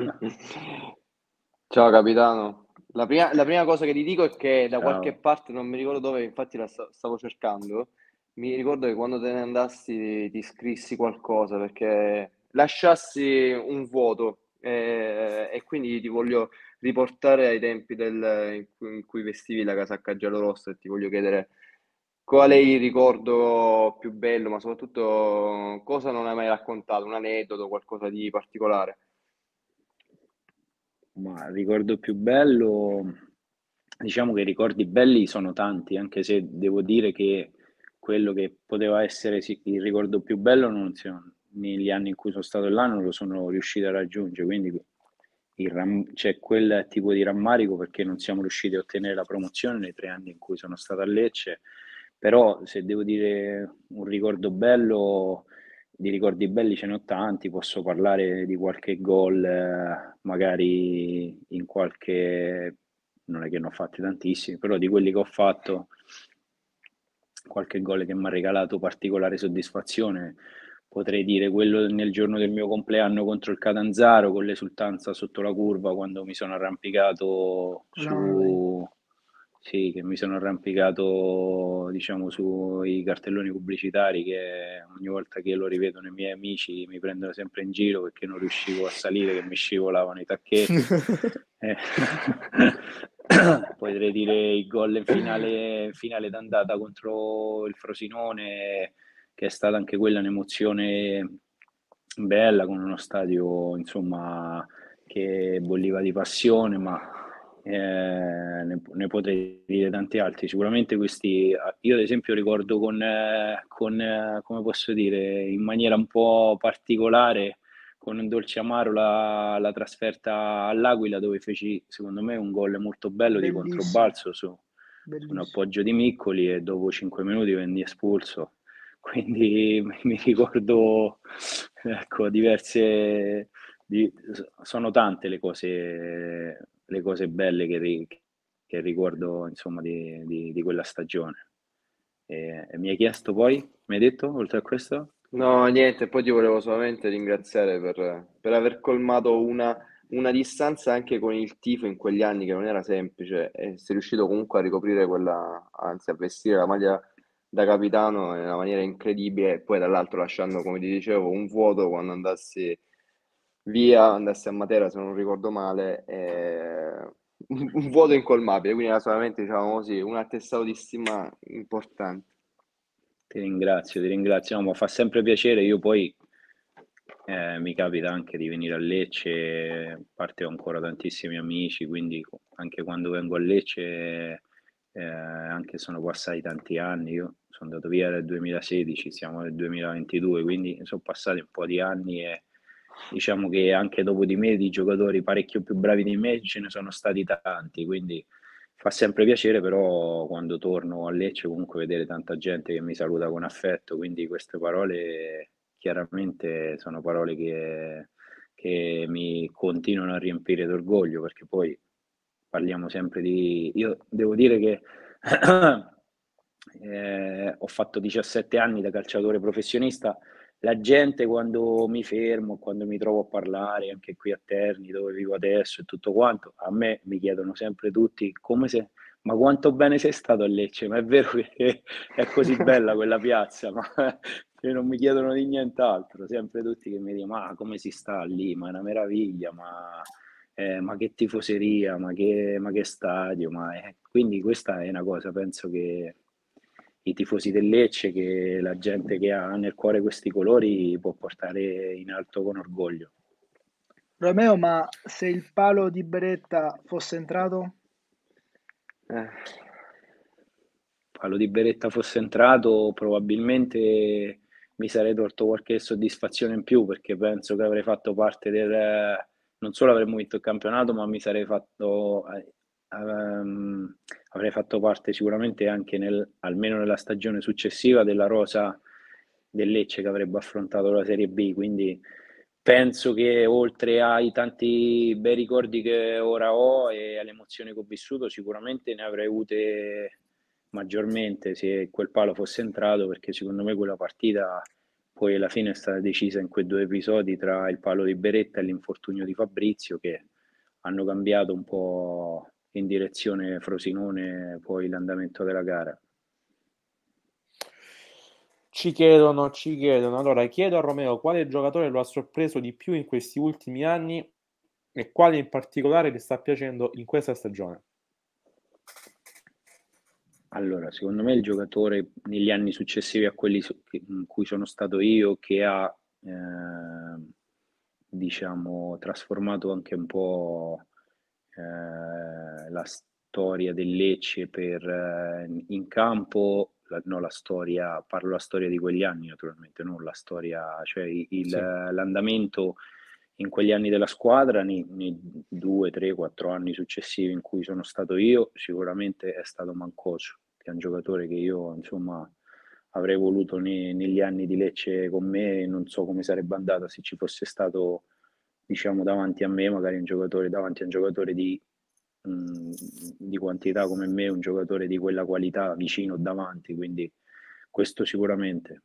D: Ciao capitano. La prima, la prima cosa che ti dico è che da
E: Ciao.
D: qualche parte, non mi ricordo dove, infatti la sta- stavo cercando, mi ricordo che quando te ne andassi ti scrissi qualcosa perché lasciassi un vuoto eh, e quindi ti voglio riportare ai tempi del, in cui, in cui vestivi la casacca giallorossa e ti voglio chiedere qual è il ricordo più bello, ma soprattutto cosa non hai mai raccontato, un aneddoto, qualcosa di particolare.
E: Ma il ricordo più bello, diciamo che i ricordi belli sono tanti, anche se devo dire che quello che poteva essere sì, il ricordo più bello non si- negli anni in cui sono stato là non lo sono riuscito a raggiungere, quindi il ram- c'è quel tipo di rammarico perché non siamo riusciti a ottenere la promozione nei tre anni in cui sono stato a Lecce, però se devo dire un ricordo bello, di ricordi belli ce ne ho tanti, posso parlare di qualche gol, eh, magari in qualche, non è che ne ho fatti tantissimi, però di quelli che ho fatto, qualche gol che mi ha regalato particolare soddisfazione, potrei dire quello nel giorno del mio compleanno contro il Catanzaro, con l'esultanza sotto la curva quando mi sono arrampicato
C: Con la mano così.
E: su... Sì, che mi sono arrampicato, diciamo, sui cartelloni pubblicitari che ogni volta che lo rivedono i miei amici mi prendono sempre in giro perché non riuscivo a salire, che mi scivolavano i tacchetti. Eh, Potrei dire il gol in finale, in finale d'andata contro il Frosinone, che è stata anche quella un'emozione bella, con uno stadio, insomma, che bolliva di passione, ma eh, ne, ne potrei dire tanti altri. Sicuramente questi, io ad esempio ricordo con, eh, con eh, come posso dire, in maniera un po' particolare, con un dolce amaro, la, la trasferta all'Aquila, dove feci, secondo me, un gol molto bello di
C: Bellissimo,
E: controbalzo su, su un
C: bellissimo.
E: appoggio di Miccoli e dopo cinque minuti venni espulso. Quindi mi ricordo, ecco, diverse, di, sono tante le cose, le cose belle che, ri, che ricordo, insomma, di, di, di quella stagione. E, e mi hai chiesto poi, mi hai detto, oltre a questo?
D: No, niente, poi ti volevo solamente ringraziare per, per aver colmato una, una distanza anche con il tifo in quegli anni che non era semplice e sei riuscito comunque a ricoprire quella, anzi a vestire la maglia da capitano in una maniera incredibile e poi dall'altro lasciando, come ti dicevo, un vuoto quando andassi via, andassi a Matera se non ricordo male, e un, un vuoto incolmabile, quindi era solamente, diciamo così, un attestato di stima importante.
E: Ti ringrazio, ti ringrazio, no, ma fa sempre piacere, io poi eh, mi capita anche di venire a Lecce, a parte ho ancora tantissimi amici, quindi anche quando vengo a Lecce, eh, anche sono passati tanti anni, io sono andato via nel duemilasedici, siamo nel duemilaventidue, quindi sono passati un po' di anni e, diciamo che anche dopo di me di giocatori parecchio più bravi di me ce ne sono stati tanti, quindi fa sempre piacere, però quando torno a Lecce comunque vedere tanta gente che mi saluta con affetto, quindi queste parole chiaramente sono parole che, che mi continuano a riempire d'orgoglio, perché poi parliamo sempre di... Io devo dire che eh, ho fatto diciassette anni da calciatore professionista. La gente quando mi fermo, quando mi trovo a parlare, anche qui a Terni dove vivo adesso e tutto quanto, a me mi chiedono sempre tutti come se, ma quanto bene sei stato a Lecce, ma è vero che è così bella quella piazza, ma non mi chiedono di nient'altro, sempre tutti che mi dicono ma come si sta lì, ma è una meraviglia, ma, eh, ma che tifoseria, ma che, ma che stadio, ma è... quindi questa è una cosa, penso che i tifosi del Lecce, che la gente che ha nel cuore questi colori può portare in alto con orgoglio.
C: Romeo, ma se il palo di Beretta fosse entrato?
D: Eh,
E: Palo di Beretta fosse entrato, probabilmente mi sarei tolto qualche soddisfazione in più, perché penso che avrei fatto parte del... non solo avremmo vinto il campionato, ma mi sarei fatto... ehm, avrei fatto parte sicuramente anche nel, almeno nella stagione successiva, della rosa del Lecce che avrebbe affrontato la Serie B, quindi penso che oltre ai tanti bei ricordi che ora ho e alle emozioni che ho vissuto, sicuramente ne avrei avute maggiormente se quel palo fosse entrato, perché secondo me quella partita poi alla fine è stata decisa in quei due episodi tra il palo di Beretta e l'infortunio di Fabrizio, che hanno cambiato un po' in direzione Frosinone poi l'andamento della gara.
B: Ci chiedono, ci chiedono. Allora, chiedo a Romeo quale giocatore lo ha sorpreso di più in questi ultimi anni e quale in particolare ti sta piacendo in questa stagione.
E: Allora, secondo me il giocatore negli anni successivi a quelli in cui sono stato io, che ha eh, diciamo trasformato anche un po' eh, la storia del Lecce per eh, in campo, la, no, la storia, parlo la storia di quegli anni naturalmente, non la storia, cioè il,
B: Sì.
E: l'andamento in quegli anni della squadra, nei, nei due, tre, quattro anni successivi in cui sono stato io, sicuramente è stato Mancosu, che è un giocatore che io insomma avrei voluto ne, negli anni di Lecce con me, e non so come sarebbe andata se ci fosse stato, diciamo, davanti a me, magari un giocatore davanti a un giocatore di, mh, di quantità come me, un giocatore di quella qualità vicino davanti, quindi questo sicuramente.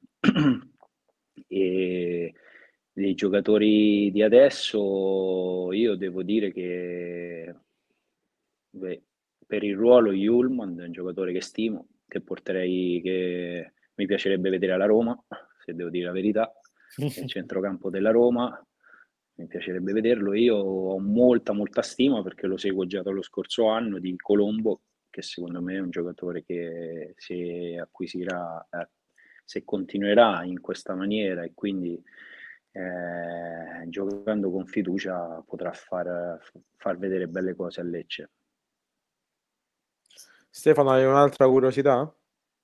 E: E dei giocatori di adesso io devo dire che beh, per il ruolo Hjulmand è un giocatore che stimo, che porterei, che mi piacerebbe vedere alla Roma, se devo dire la verità, nel centrocampo della Roma, mi piacerebbe vederlo. Io ho molta molta stima, perché lo seguo già dallo scorso anno, di Colombo, che secondo me è un giocatore che se acquisirà, eh, se continuerà in questa maniera e quindi eh, giocando con fiducia potrà far, far vedere belle cose a Lecce.
B: Stefano, hai un'altra curiosità?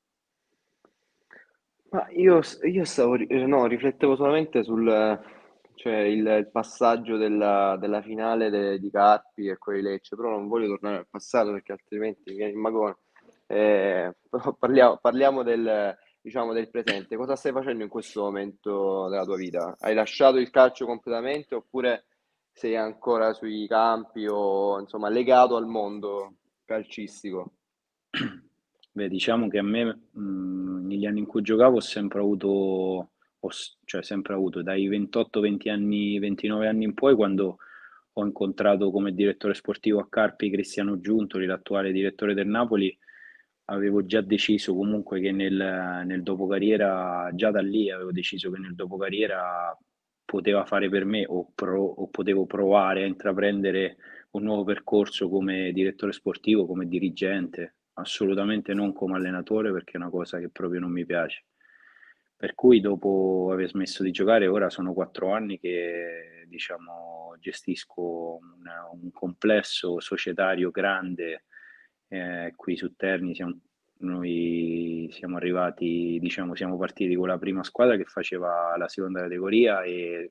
D: Ma io, io stavo, ri- eh, no, riflettevo solamente sul, cioè il, il passaggio della, della finale de- di Carpi e quelli di Lecce, però non voglio tornare al passato perché altrimenti mi viene il magone. Eh, però parliamo, parliamo del, diciamo, del presente. Cosa stai facendo in questo momento della tua vita? Hai lasciato il calcio completamente oppure sei ancora sui campi o insomma legato al mondo calcistico?
E: Beh, diciamo che a me mh, negli anni in cui giocavo ho sempre avuto, ho s- cioè sempre avuto dai ventotto venti anni, ventinove anni in poi, quando ho incontrato come direttore sportivo a Carpi Cristiano Giuntoli, l'attuale direttore del Napoli, avevo già deciso comunque che nel, nel dopocarriera, già da lì avevo deciso che nel dopocarriera poteva fare per me o, pro- o potevo provare a intraprendere un nuovo percorso come direttore sportivo, come dirigente, assolutamente non come allenatore, perché è una cosa che proprio non mi piace. Per cui dopo aver smesso di giocare, ora sono quattro anni che diciamo gestisco una- un complesso societario grande eh, qui su Terni. Siamo, noi siamo arrivati, diciamo, siamo partiti con la prima squadra che faceva la seconda categoria e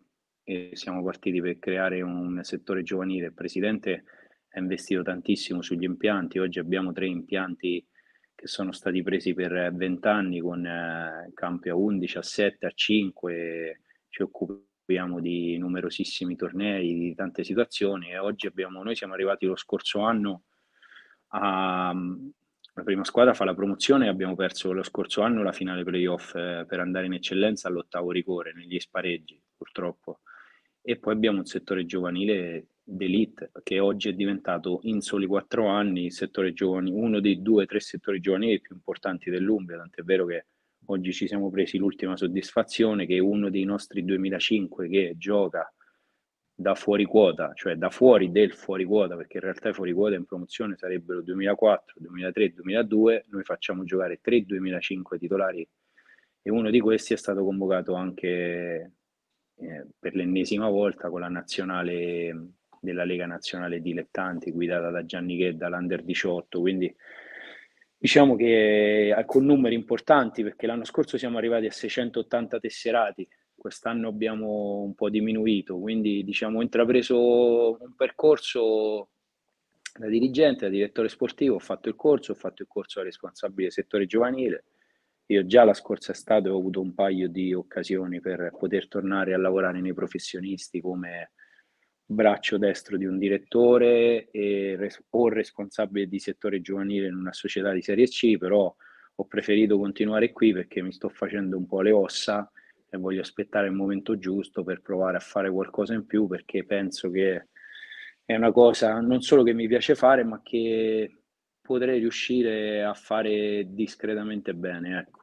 E: e siamo partiti per creare un settore giovanile. Il presidente ha investito tantissimo sugli impianti, oggi abbiamo tre impianti che sono stati presi per venti anni con eh, campi a undici, a sette, a cinque, ci occupiamo di numerosissimi tornei, di tante situazioni e oggi abbiamo, noi siamo arrivati lo scorso anno a... La prima squadra fa la promozione e abbiamo perso lo scorso anno la finale playoff eh, per andare in eccellenza all'ottavo rigore, negli spareggi purtroppo. E poi abbiamo un settore giovanile d'elite che oggi è diventato in soli quattro anni il settore giovanile, uno dei due o tre settori giovanili più importanti dell'Umbria, tant'è vero che oggi ci siamo presi l'ultima soddisfazione che uno dei nostri duemilacinque che gioca da fuori quota, cioè da fuori del fuori quota, perché in realtà i fuori quota in promozione sarebbero duemilaquattro, duemilatré, duemiladue, noi facciamo giocare tre duemilacinque titolari e uno di questi è stato convocato anche eh, per l'ennesima volta con la nazionale della Lega Nazionale Dilettanti guidata da Gianni Chedda, l'Under diciotto, quindi diciamo che con numeri importanti perché l'anno scorso siamo arrivati a seicentottanta tesserati, quest'anno abbiamo un po' diminuito, quindi diciamo ho intrapreso un percorso da dirigente, da direttore sportivo, ho fatto il corso, ho fatto il corso da responsabile settore giovanile, io già la scorsa estate ho avuto un paio di occasioni per poter tornare a lavorare nei professionisti come braccio destro di un direttore e res- o responsabile di settore giovanile in una società di Serie C, però ho preferito continuare qui perché mi sto facendo un po' le ossa e voglio aspettare il momento giusto per provare a fare qualcosa in più perché penso che è una cosa non solo che mi piace fare ma che potrei riuscire a fare discretamente bene, ecco.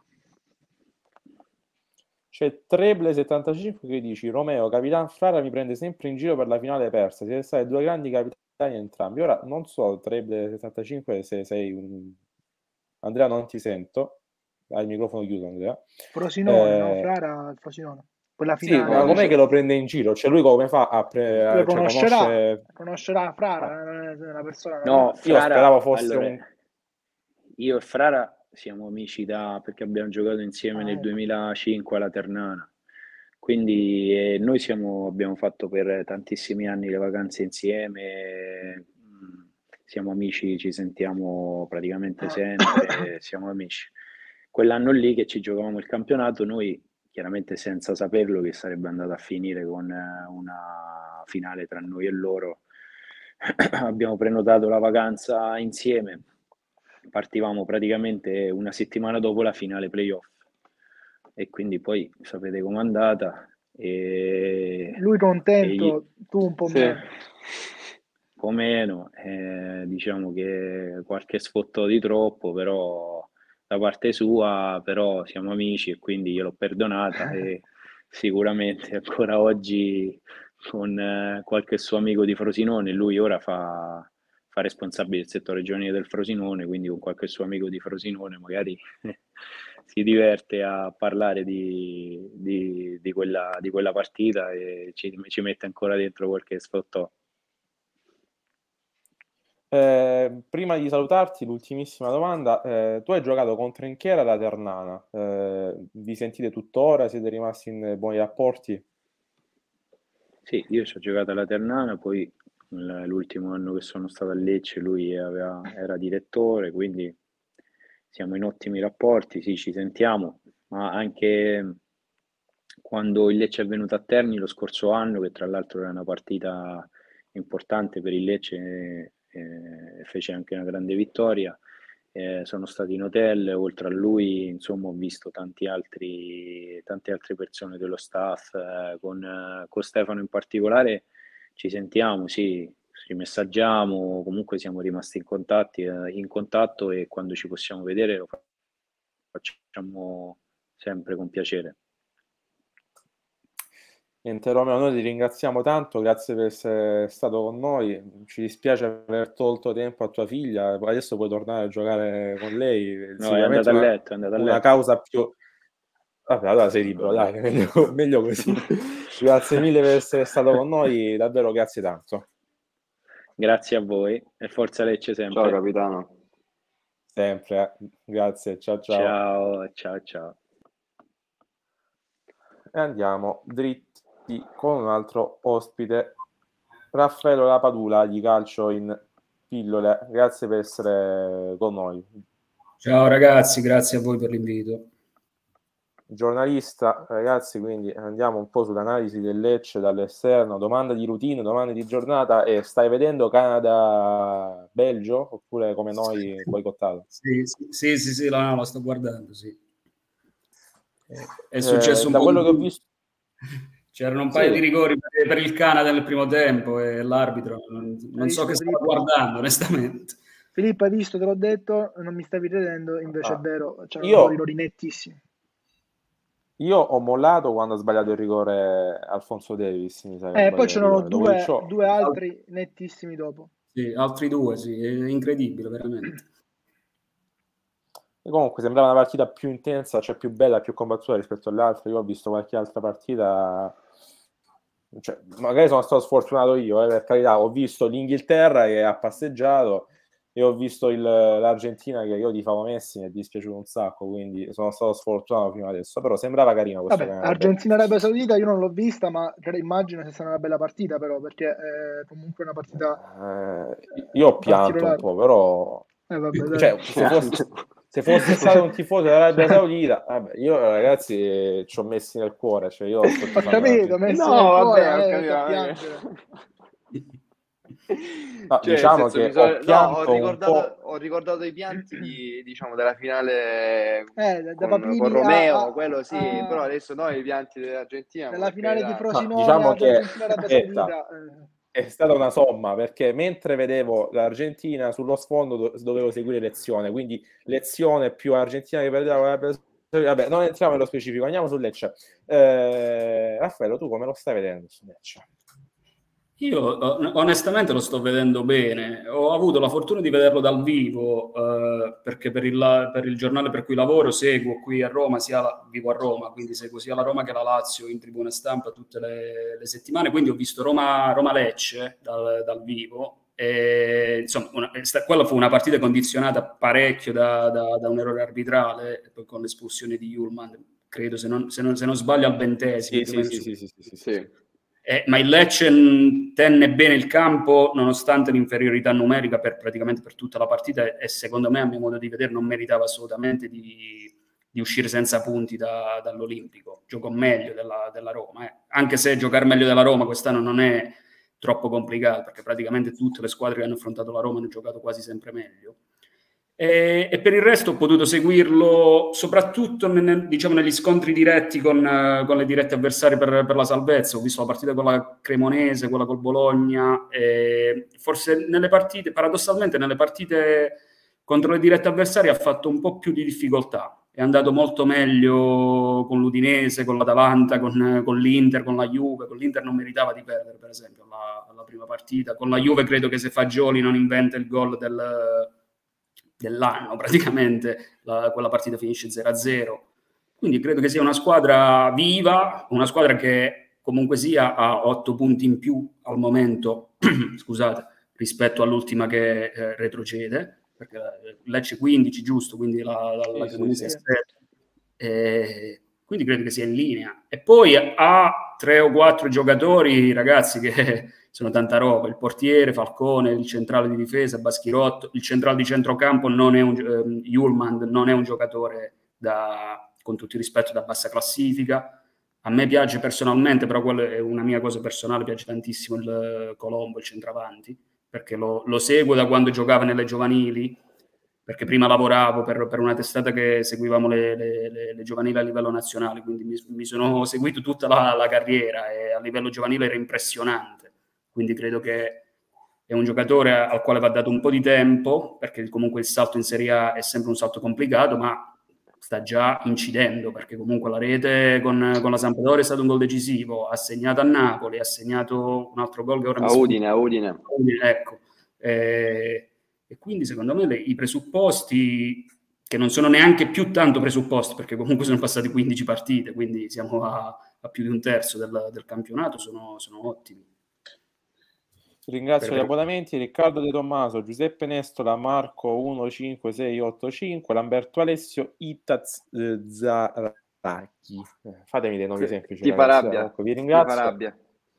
B: C'è Treble settantacinque che dici Romeo, Capitan Frara mi prende sempre in giro per la finale persa, siete stati due grandi capitani entrambi. Ora non so Treble settantacinque se sei un... Andrea non ti sento, hai il microfono chiuso Andrea.
C: Frosinone,
B: eh...
C: no? Frara il Frosinone. Quella
B: Sì,
C: finale.
B: ma com'è che lo prende in giro? Cioè lui come fa a... Pre...
C: Lo
B: cioè,
C: conoscerà,
B: conosce...
C: conoscerà Frara,
B: Ah.
C: è una persona
E: No,
C: normale.
B: Io
E: Frara,
B: speravo fosse
E: allora,
B: un...
E: io e Frara siamo amici da perché abbiamo giocato insieme
C: Ah,
E: nel
C: ecco.
E: duemilacinque alla Ternana. Quindi eh, noi siamo, abbiamo fatto per tantissimi anni le vacanze insieme, mm, siamo amici, ci sentiamo praticamente sempre, siamo amici. Quell'anno lì che ci giocavamo il campionato, noi chiaramente senza saperlo che sarebbe andato a finire con eh, una finale tra noi e loro, abbiamo prenotato la vacanza insieme, partivamo praticamente una settimana dopo la finale playoff e quindi poi sapete com'è andata e,
C: Lui
E: e
C: contento,
E: io-
C: tu un po'
D: Sì.
C: meno.
E: un po' meno, eh, diciamo che qualche sfottò di troppo, però da parte sua, però siamo amici e quindi gliel'ho perdonata e sicuramente ancora oggi con eh, qualche suo amico di Frosinone, lui ora fa, fa responsabile del settore giovanile del Frosinone, quindi con qualche suo amico di Frosinone magari si diverte a parlare di, di, di quella, di quella partita e ci, ci mette ancora dentro qualche sfottò.
B: Eh, prima di salutarti, l'ultimissima domanda. Eh, tu hai giocato con Trinchiera alla Ternana. Eh, vi sentite tuttora? Siete rimasti in buoni rapporti?
E: Sì, io ci ho giocato alla Ternana, poi l'ultimo anno che sono stato a Lecce lui aveva, era direttore, quindi siamo in ottimi rapporti, sì, ci sentiamo, ma anche quando il Lecce è venuto a Terni lo scorso anno, che tra l'altro era una partita importante per il Lecce, eh, fece anche una grande vittoria, eh, sono stato in hotel, oltre a lui insomma ho visto tanti altri, tante altre persone dello staff, eh, con, eh, con Stefano in particolare ci sentiamo, sì, ci messaggiamo, comunque siamo rimasti in, contatti, eh, in contatto e quando ci possiamo vedere lo facciamo sempre con piacere.
B: Niente Romeo, noi ti ringraziamo tanto, grazie per essere stato con noi, ci dispiace aver tolto tempo a tua figlia, adesso puoi tornare a giocare con lei,
E: No, è andata a
B: una,
E: letto, è andata a
B: una
E: letto.
B: causa più... Vabbè, allora sei libero, dai, meglio, meglio così. Grazie mille per essere stato con noi, davvero grazie tanto.
E: Grazie a voi e forza Lecce sempre.
D: Ciao capitano.
B: Sempre, eh. Grazie, ciao ciao.
E: Ciao, ciao, ciao.
B: E andiamo dritti con un altro ospite, Raffaello Lapadula di Calcio in Pillole. Grazie per essere con noi.
F: Ciao ragazzi, grazie a voi per l'invito.
B: Giornalista, ragazzi, quindi andiamo un po' sull'analisi del Lecce dall'esterno. Domanda di routine, domande di giornata. E stai vedendo Canada-Belgio oppure come noi boicottato?
F: Sì, sì, sì, sì, sì, no, lo sto guardando, sì. È
B: Eh,
F: successo un
B: da
F: po'
B: quello
F: di...
B: che ho visto,
F: C'erano un paio
B: sì.
F: di rigori per, per il Canada nel primo tempo e l'arbitro non, non so che stava guardando, onestamente.
C: Filippo, hai visto, te l'ho detto, non mi stavi credendo, invece
B: Ah,
C: è vero, c'erano
B: io-
C: due rigori nettissimi.
B: Io ho mollato quando ha sbagliato il rigore Alfonso Davis. Mi sa che ha
C: Eh,
B: sbagliato
C: poi
B: il
C: c'erano
B: rigore. Dopo di
C: due,
B: ciò,
C: due altri nettissimi dopo.
F: Sì, altri due, sì, è incredibile, veramente.
B: e comunque sembrava una partita più intensa, cioè più bella, più combattuta rispetto alle altre. Io ho visto qualche altra partita, cioè, magari sono stato sfortunato io, eh, per carità. Ho visto l'Inghilterra che ha passeggiato e ho visto il- l'Argentina che io tifavo Messi, mi è dispiaciuto un sacco, quindi sono stato sfortunato fino adesso, però sembrava carino questo
C: Vabbè,
B: Canada.
C: Argentina-Arabia Saudita io non l'ho vista, ma cre- immagino sia stata una bella partita però, perché è comunque una partita
B: Eh, io ho pianto un
C: particolare.
B: po', però
C: Eh, vabbè, dai.
B: cioè, se fossi, se fossi stato un tifoso dell'Arabia Saudita, vabbè, io ragazzi ci ho messi nel cuore, cioè io sto
C: Ho
B: tifando
C: capito,
B: l'Argentina.
C: messo
D: No,
C: nel
D: vabbè,
C: cuore,
D: ho
C: eh,
D: capito,
C: fa
D: non è che-
C: piangere.
B: No,
D: Cioè,
B: diciamo
D: nel senso,
B: che
D: mi sono-
B: ho
D: no, ho
B: pianto un
D: ricordato,
B: po'.
D: ho ricordato i pianti di, diciamo, della finale
C: Eh, da
D: con,
C: Papini
D: con
C: a-
D: Romeo,
C: a-
D: quello sì,
C: a-
D: però adesso no, i pianti dell'Argentina,
C: nella
D: per
C: finale di
D: carità.
B: No,
C: Frosinone
B: diciamo
C: ad
B: che
C: Argentina-Arabia
B: aspetta,
C: Saudita. eh.
B: è stata una somma, perché mentre vedevo l'Argentina sullo sfondo do- dovevo seguire lezione, quindi lezione più Argentina che perdeva con l'Arabia Saudita. Vabbè, non entriamo nello specifico, andiamo sul Lecce. Eh, Raffaello, tu come lo stai vedendo su Lecce?
F: Io eh, onestamente lo sto vedendo bene. Ho avuto la fortuna di vederlo dal vivo eh, perché per il, per il giornale per cui lavoro seguo qui a Roma, sia la, vivo a Roma, quindi seguo sia la Roma che la Lazio in tribuna stampa tutte le, le settimane. Quindi ho visto Roma, Roma-Lecce dal, dal vivo. E, insomma, una, quella fu una partita condizionata parecchio da, da, da un errore arbitrale con l'espulsione di Hjulmand, credo se non, se non, se non sbaglio al ventesimo.
B: Sì,
F: più o
B: sì,
F: meno
B: sì,
F: su-
B: sì, sì, sì, sì.
D: Sì.
F: Eh, ma il Lecce mh, tenne bene il campo nonostante l'inferiorità numerica per praticamente per tutta la partita e secondo me, a mio modo di vedere, non meritava assolutamente di, di uscire senza punti da, dall'Olimpico. Giocò meglio della, della Roma, eh. Anche se giocare meglio della Roma quest'anno non è troppo complicato, perché praticamente tutte le squadre che hanno affrontato la Roma hanno giocato quasi sempre meglio. E, e per il resto ho potuto seguirlo soprattutto nel, diciamo, negli scontri diretti con, eh, con le dirette avversarie per, per la salvezza. Ho visto la partita con la Cremonese, quella col Bologna, e forse nelle partite, paradossalmente nelle partite contro le dirette avversarie ha fatto un po' più di difficoltà. È andato molto meglio con l'Udinese, con l'Atalanta, con, con l'Inter, con la Juve. Con l'Inter non meritava di perdere, per esempio, la, la prima partita. Con la Juve credo che se Fagioli non inventa il gol del... dell'anno praticamente, la, quella partita finisce zero a zero, quindi credo che sia una squadra viva, una squadra che comunque sia ha otto punti in più al momento scusate, rispetto all'ultima che eh, retrocede, perché Lecce quindici giusto, quindi la, la, la
B: Sì,
F: Cremonese
B: sì,
F: è sette, e quindi credo che sia in linea, e poi ha tre o quattro giocatori ragazzi che sono tanta roba, il portiere, Falcone, il centrale di difesa, Baschirotto, il centrale di centrocampo non è un, um, Hjulmand non è un giocatore da, con tutto il rispetto, da bassa classifica. A me piace personalmente, però quella è una mia cosa personale, piace tantissimo il Colombo, il centravanti, perché lo, lo seguo da quando giocava nelle giovanili, perché prima lavoravo per, per una testata che seguivamo le, le, le, le giovanili a livello nazionale, quindi mi, mi sono seguito tutta la, la carriera e a livello giovanile era impressionante. Quindi credo che è un giocatore al quale va dato un po' di tempo, perché comunque il salto in Serie A è sempre un salto complicato, ma sta già incidendo, perché comunque la rete con, con la Sampdoria è stato un gol decisivo, ha segnato a Napoli, ha segnato un altro gol che ora mi
D: A
F: sfugge.
D: Udine, a Udine.
F: Ecco. Eh, e quindi secondo me le, i presupposti, che non sono neanche più tanto presupposti, perché comunque sono passate quindici partite, quindi siamo a, a più di un terzo del, del campionato, sono, sono ottimi.
B: Ringrazio
F: Per-
B: gli abbonamenti: Riccardo De Tommaso, Giuseppe Nestola, Marco uno cinque sei otto cinque, Lamberto Alessio, Itaz eh, Zara, Tacchi. Eh, fatemi dei nomi semplici.
D: Ti fa
B: ragazzi.
D: rabbia.
B: Comunque, vi
D: Ti fa
B: ringrazio.
D: rabbia.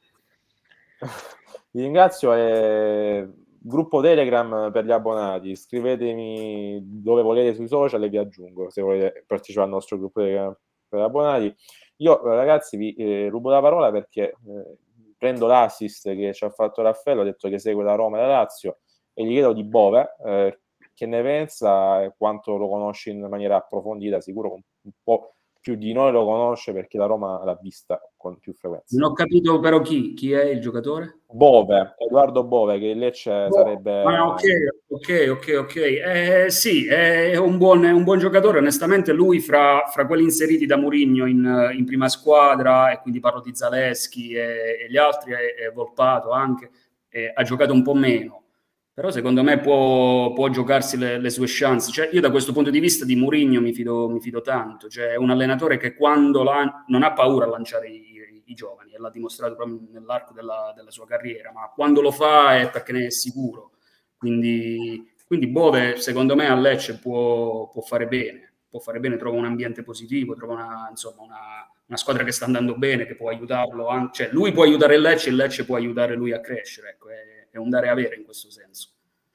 B: Vi ringrazio e gruppo Telegram per gli abbonati. Scrivetemi dove volete sui social e vi aggiungo se volete partecipare al nostro gruppo Telegram per abbonati. Io ragazzi vi eh, rubo la parola perché eh, prendo l'assist che ci ha fatto Raffaello, ha detto che segue la Roma e la Lazio e gli chiedo di Bove eh, che ne pensa e quanto lo conosce in maniera approfondita, sicuro un, un po' più di noi lo conosce perché la Roma l'ha vista con più frequenza.
F: Non ho capito però chi, chi è il giocatore?
B: Bove, Edoardo Bove, che il Lecce sarebbe...
F: Ah, ok, ok, ok, ok. Eh, sì, è un buon, è un buon giocatore. Onestamente lui fra, fra quelli inseriti da Mourinho in, in prima squadra, e quindi parlo di Zaleschi e, e gli altri, e, e Volpato anche, e ha giocato un po' meno. Però secondo me può, può giocarsi le, le sue chance. Cioè, io da questo punto di vista di Mourinho mi fido, mi fido tanto. Cioè, è un allenatore che quando la, non ha paura a lanciare i, i giovani, e l'ha dimostrato proprio nell'arco della, della sua carriera, ma quando lo fa è perché ne è sicuro. Quindi, quindi Bove, secondo me, a Lecce può, può fare bene. Può fare bene, trova un ambiente positivo, trova una, insomma, una, una squadra che sta andando bene, che può aiutarlo. Anche, cioè, lui può aiutare il Lecce e il Lecce può aiutare lui a crescere. Ecco, è, è un dare e avere in questo senso.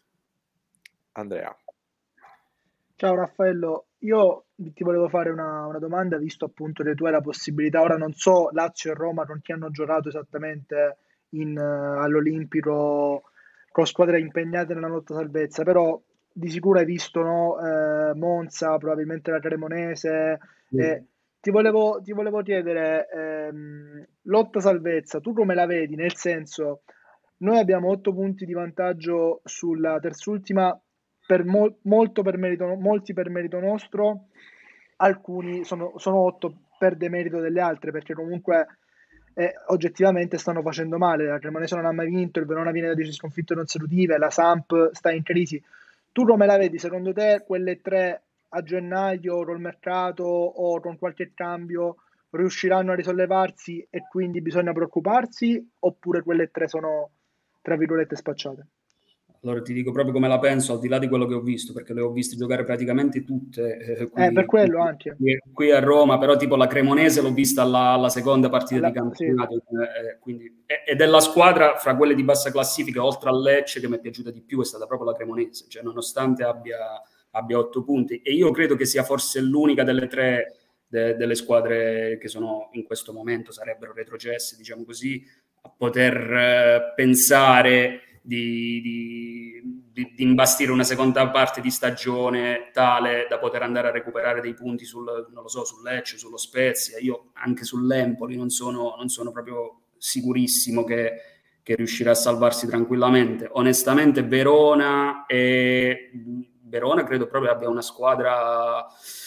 B: Andrea.
C: Ciao Raffaello, io ti volevo fare una, una domanda, visto appunto che tu hai la possibilità, ora non so Lazio e Roma con chi hanno giocato esattamente in, uh, all'Olimpico con squadre impegnate nella lotta salvezza, però di sicuro hai visto, no, eh, Monza, probabilmente la Cremonese, eh, ti volevo, ti volevo chiedere, ehm, lotta salvezza, tu come la vedi? Nel senso, noi abbiamo otto punti di vantaggio sulla terzultima, per mol- molto per merito, molti per merito nostro, alcuni sono, sono otto per demerito delle altre, perché comunque eh, oggettivamente stanno facendo male. La Cremonese non ha mai vinto, il Verona viene da dieci sconfitte consecutive, la Samp sta in crisi. Tu come la vedi? Secondo te quelle tre a gennaio col mercato o con qualche cambio riusciranno a risollevarsi e quindi bisogna preoccuparsi, oppure quelle tre sono tra virgolette spacciate?
F: Allora ti dico proprio come la penso, al di là di quello che ho visto, perché le ho viste giocare praticamente tutte eh, qui,
C: eh, per quello anche.
F: Qui, qui a Roma, però tipo la Cremonese l'ho vista alla, alla seconda partita alla, di campionato, sì. eh, quindi, e della squadra fra quelle di bassa classifica, oltre al Lecce, che mi è piaciuta di più è stata proprio la Cremonese, cioè nonostante abbia, abbia otto punti, e io credo che sia forse l'unica delle tre de, delle squadre che sono in questo momento, sarebbero retrocesse, diciamo così, a poter eh, pensare Di, di, di, di imbastire una seconda parte di stagione tale da poter andare a recuperare dei punti sul, non lo so, sul Lecce, sullo Spezia. Io anche sull'Empoli non sono, non sono proprio sicurissimo che, che riuscirà a salvarsi tranquillamente. Onestamente Verona e Verona credo proprio abbia una squadra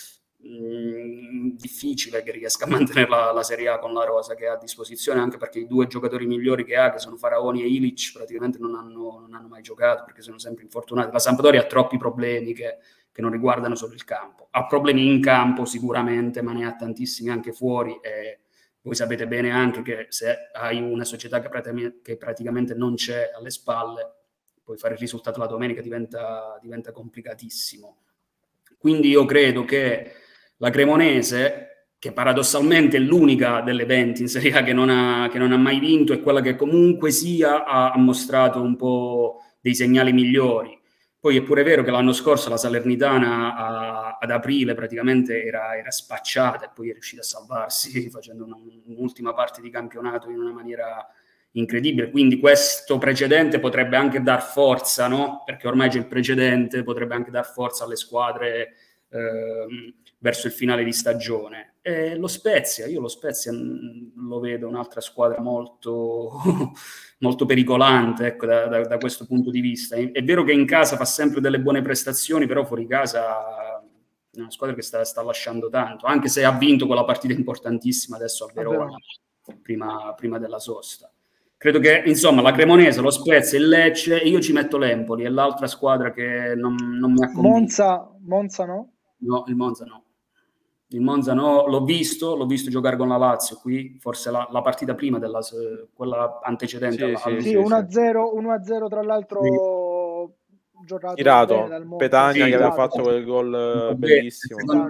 F: mh, difficile che riesca a mantenere la, la Serie A con la rosa che ha a disposizione, anche perché i due giocatori migliori che ha, che sono Faraoni e Ilic, praticamente non hanno, non hanno mai giocato perché sono sempre infortunati. La Sampdoria ha troppi problemi che, che non riguardano solo il campo, ha problemi in campo sicuramente, ma ne ha tantissimi anche fuori, e voi sapete bene anche che se hai una società che praticamente, che praticamente non c'è alle spalle, poi fare il risultato la domenica diventa, diventa complicatissimo. Quindi io credo che la Cremonese, che paradossalmente è l'unica delle venti in Serie A che non ha, che non ha mai vinto, è quella che comunque sia ha, ha mostrato un po' dei segnali migliori. Poi è pure vero che l'anno scorso la Salernitana a, ad aprile praticamente era, era spacciata e poi è riuscita a salvarsi facendo una, un'ultima parte di campionato in una maniera incredibile. Quindi questo precedente potrebbe anche dar forza, no? Perché ormai c'è il precedente, potrebbe anche dar forza alle squadre eh, verso il finale di stagione. E lo Spezia, io lo Spezia lo vedo un'altra squadra molto, molto pericolante, ecco, da, da, da questo punto di vista. È vero che in casa fa sempre delle buone prestazioni, però fuori casa è una squadra che sta, sta lasciando tanto, anche se ha vinto quella partita importantissima adesso a Verona, prima, prima della sosta. Credo che, insomma, la Cremonese, lo Spezia, il Lecce, e io ci metto l'Empoli, è l'altra squadra che non, non mi ha convinto.
C: Monza, Monza no?
F: No, il Monza no. Il Monza no, l'ho visto, l'ho visto giocare con la Lazio qui, forse la, la partita prima della quella antecedente.
B: Sì,
F: alla,
B: sì,
C: sì, uno a zero, uno a zero tra l'altro sì. Giocato
B: tirato,
C: bene dal
B: Petagna
C: sì,
B: che aveva
C: esatto,
B: fatto quel gol
F: sì.
B: bellissimo.
C: Esatto.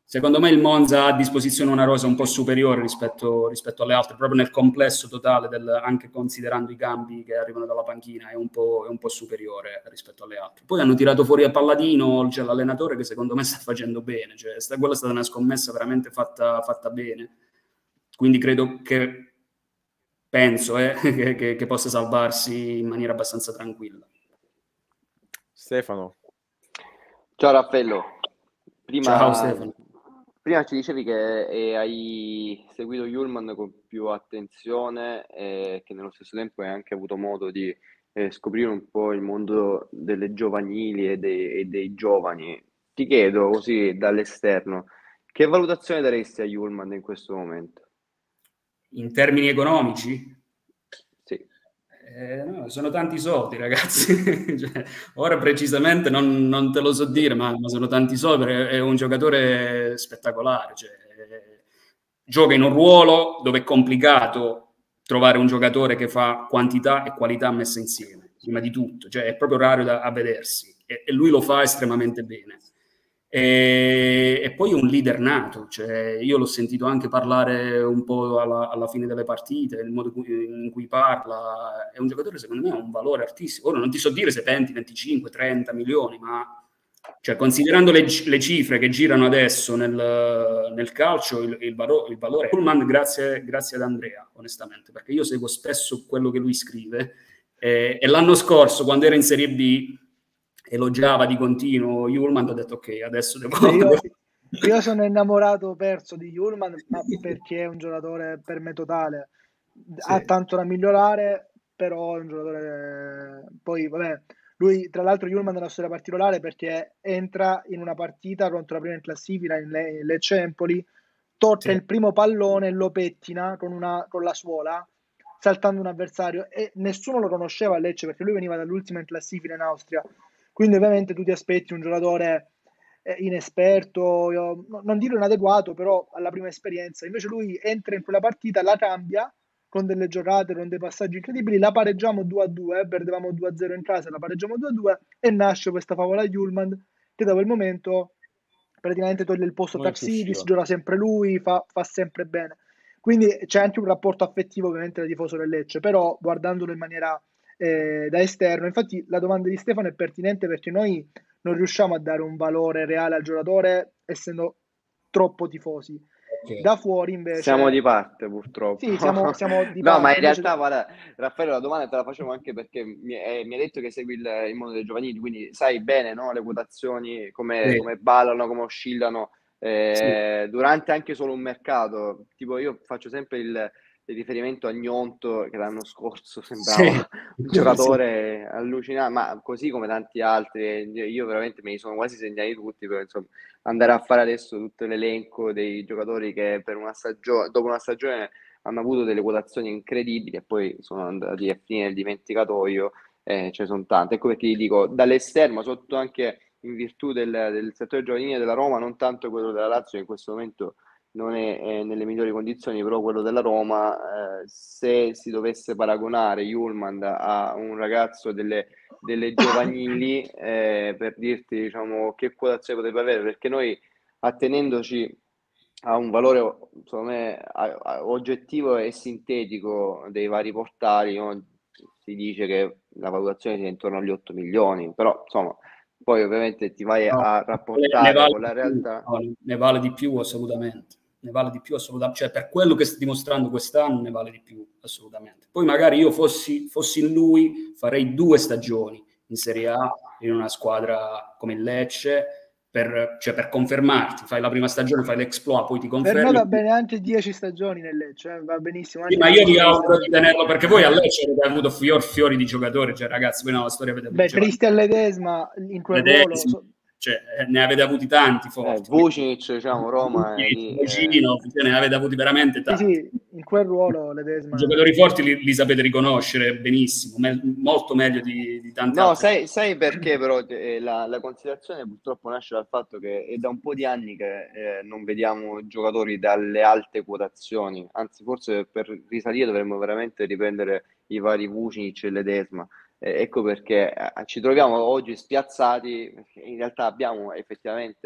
F: secondo me il Monza ha a disposizione una rosa un po' superiore rispetto, rispetto alle altre, proprio nel complesso totale, del, anche considerando i cambi che arrivano dalla panchina, è un po', è un po' superiore rispetto alle altre. Poi hanno tirato fuori a Palladino, cioè l'allenatore, che secondo me sta facendo bene, cioè, sta, quella è stata una scommessa veramente fatta, fatta bene, quindi credo che, penso eh, che, che, che possa salvarsi in maniera abbastanza tranquilla.
B: Stefano.
D: Ciao Raffaello. Prima,
F: Ciao Stefano.
D: Prima ci dicevi che eh, hai seguito Hjulmand con più attenzione e che nello stesso tempo hai anche avuto modo di eh, scoprire un po' il mondo delle giovanili e dei, e dei giovani. Ti chiedo così dall'esterno, che valutazione daresti a Hjulmand in questo momento?
F: In termini economici?
D: Sì.
F: Eh, no, sono tanti soldi, ragazzi. Cioè, ora precisamente non, non te lo so dire, ma, ma sono tanti soldi. È, è un giocatore spettacolare. Cioè, eh, gioca in un ruolo dove è complicato trovare un giocatore che fa quantità e qualità messe insieme, prima di tutto. Cioè, è proprio raro da, a vedersi e, e lui lo fa estremamente bene. E, e poi è un leader nato, cioè io l'ho sentito anche parlare un po' alla, alla fine delle partite, il modo in cui parla, è un giocatore secondo me ha un valore altissimo. Ora non ti so dire se venti, venticinque, trenta milioni, ma cioè, considerando le, le cifre che girano adesso nel, nel calcio, il, il, valo, il valore è Hjulmand, grazie, grazie ad Andrea, onestamente, perché io seguo spesso quello che lui scrive e, e l'anno scorso, quando era in Serie B, elogiava di continuo Hjulmand, ho detto ok, adesso devo...
C: Io, io sono innamorato perso di Hjulmand, ma perché è un giocatore per me totale, sì. Ha tanto da migliorare, però è un giocatore... Poi vabbè, lui tra l'altro Hjulmand è una storia particolare perché entra in una partita contro la prima in classifica in Le- Lecce Empoli, tocca sì. il primo pallone e lo pettina con, una, con la suola, saltando un avversario, e nessuno lo conosceva a Lecce perché lui veniva dall'ultima in classifica in Austria. Quindi ovviamente tu ti aspetti un giocatore eh, inesperto, io, non dire inadeguato, però alla prima esperienza. Invece lui entra in quella partita, la cambia con delle giocate, con dei passaggi incredibili, la pareggiamo due a due, eh, perdevamo due a zero in casa, la pareggiamo due a due e nasce questa favola Hjulmand che da quel momento praticamente toglie il posto a Taxidis, gioca sempre lui, fa, fa sempre bene. Quindi c'è anche un rapporto affettivo ovviamente da tifoso del Lecce, però guardandolo in maniera... Eh, da esterno. Infatti la domanda di Stefano è pertinente perché noi non riusciamo a dare un valore reale al giocatore essendo troppo tifosi. Okay. Da fuori invece
D: siamo di parte purtroppo.
C: Sì, siamo, siamo di
D: no,
C: parte.
D: ma in
C: invece...
D: realtà guarda, Raffaele, la domanda te la facevo anche perché mi, eh, mi hai detto che segui il, il mondo dei giovanili, quindi sai bene, no, le quotazioni, come, sì. come ballano, come oscillano eh, sì. durante anche solo un mercato. Tipo io faccio sempre il il riferimento a Gnonto che l'anno scorso sembrava sì. un giocatore sì. allucinante, ma così come tanti altri, io veramente me li sono quasi segnati tutti, però insomma andare a fare adesso tutto l'elenco dei giocatori che per una stagione, dopo una stagione hanno avuto delle quotazioni incredibili e poi sono andati a finire nel dimenticatoio, eh, ce ne sono tante. Ecco perché ti dico, dall'esterno, sotto anche in virtù del, del settore giovanile della Roma, non tanto quello della Lazio che in questo momento non è, è nelle migliori condizioni, però quello della Roma, eh, se si dovesse paragonare Hjulmand a un ragazzo delle, delle giovanili, eh, per dirti diciamo che quotazione potrebbe avere, perché noi attenendoci a un valore secondo me a, a, oggettivo e sintetico dei vari portali, no? Si dice che la valutazione sia intorno agli otto milioni, però insomma poi ovviamente ti vai no, a rapportare vale con la realtà.
F: Più, no, ne vale di più assolutamente. Ne vale di più assolutamente, cioè per quello che sta dimostrando quest'anno ne vale di più assolutamente. Poi magari io fossi, fossi in lui, farei due stagioni in Serie A in una squadra come il Lecce per, cioè per confermarti, fai la prima stagione, fai l'exploit, poi ti confermi.
C: Per me va bene anche dieci stagioni nel Lecce, eh? Va benissimo.
F: Sì, ma io vi auguro di tenerlo perché voi a Lecce avete avuto fior fiori di giocatori, cioè ragazzi, voi no, la storia avete
C: Beh, Cristian Ledesma in quel
F: Ledesma.
C: ruolo...
F: Cioè, ne avete avuti tanti forti.
D: Eh, Vucinic, diciamo, Roma.
F: Vucino, eh... ne avete avuti veramente tanti.
C: Sì, sì, in quel ruolo Ledesma...
F: I giocatori forti li, li sapete riconoscere benissimo, me, molto meglio di, di tanti
D: no,
F: altri.
D: No, sai, sai perché però eh, la, la considerazione purtroppo nasce dal fatto che è da un po' di anni che eh, non vediamo giocatori dalle alte quotazioni, anzi forse per risalire dovremmo veramente riprendere i vari Vucinic e Ledesma. Ecco perché ci troviamo oggi spiazzati, perché in realtà abbiamo effettivamente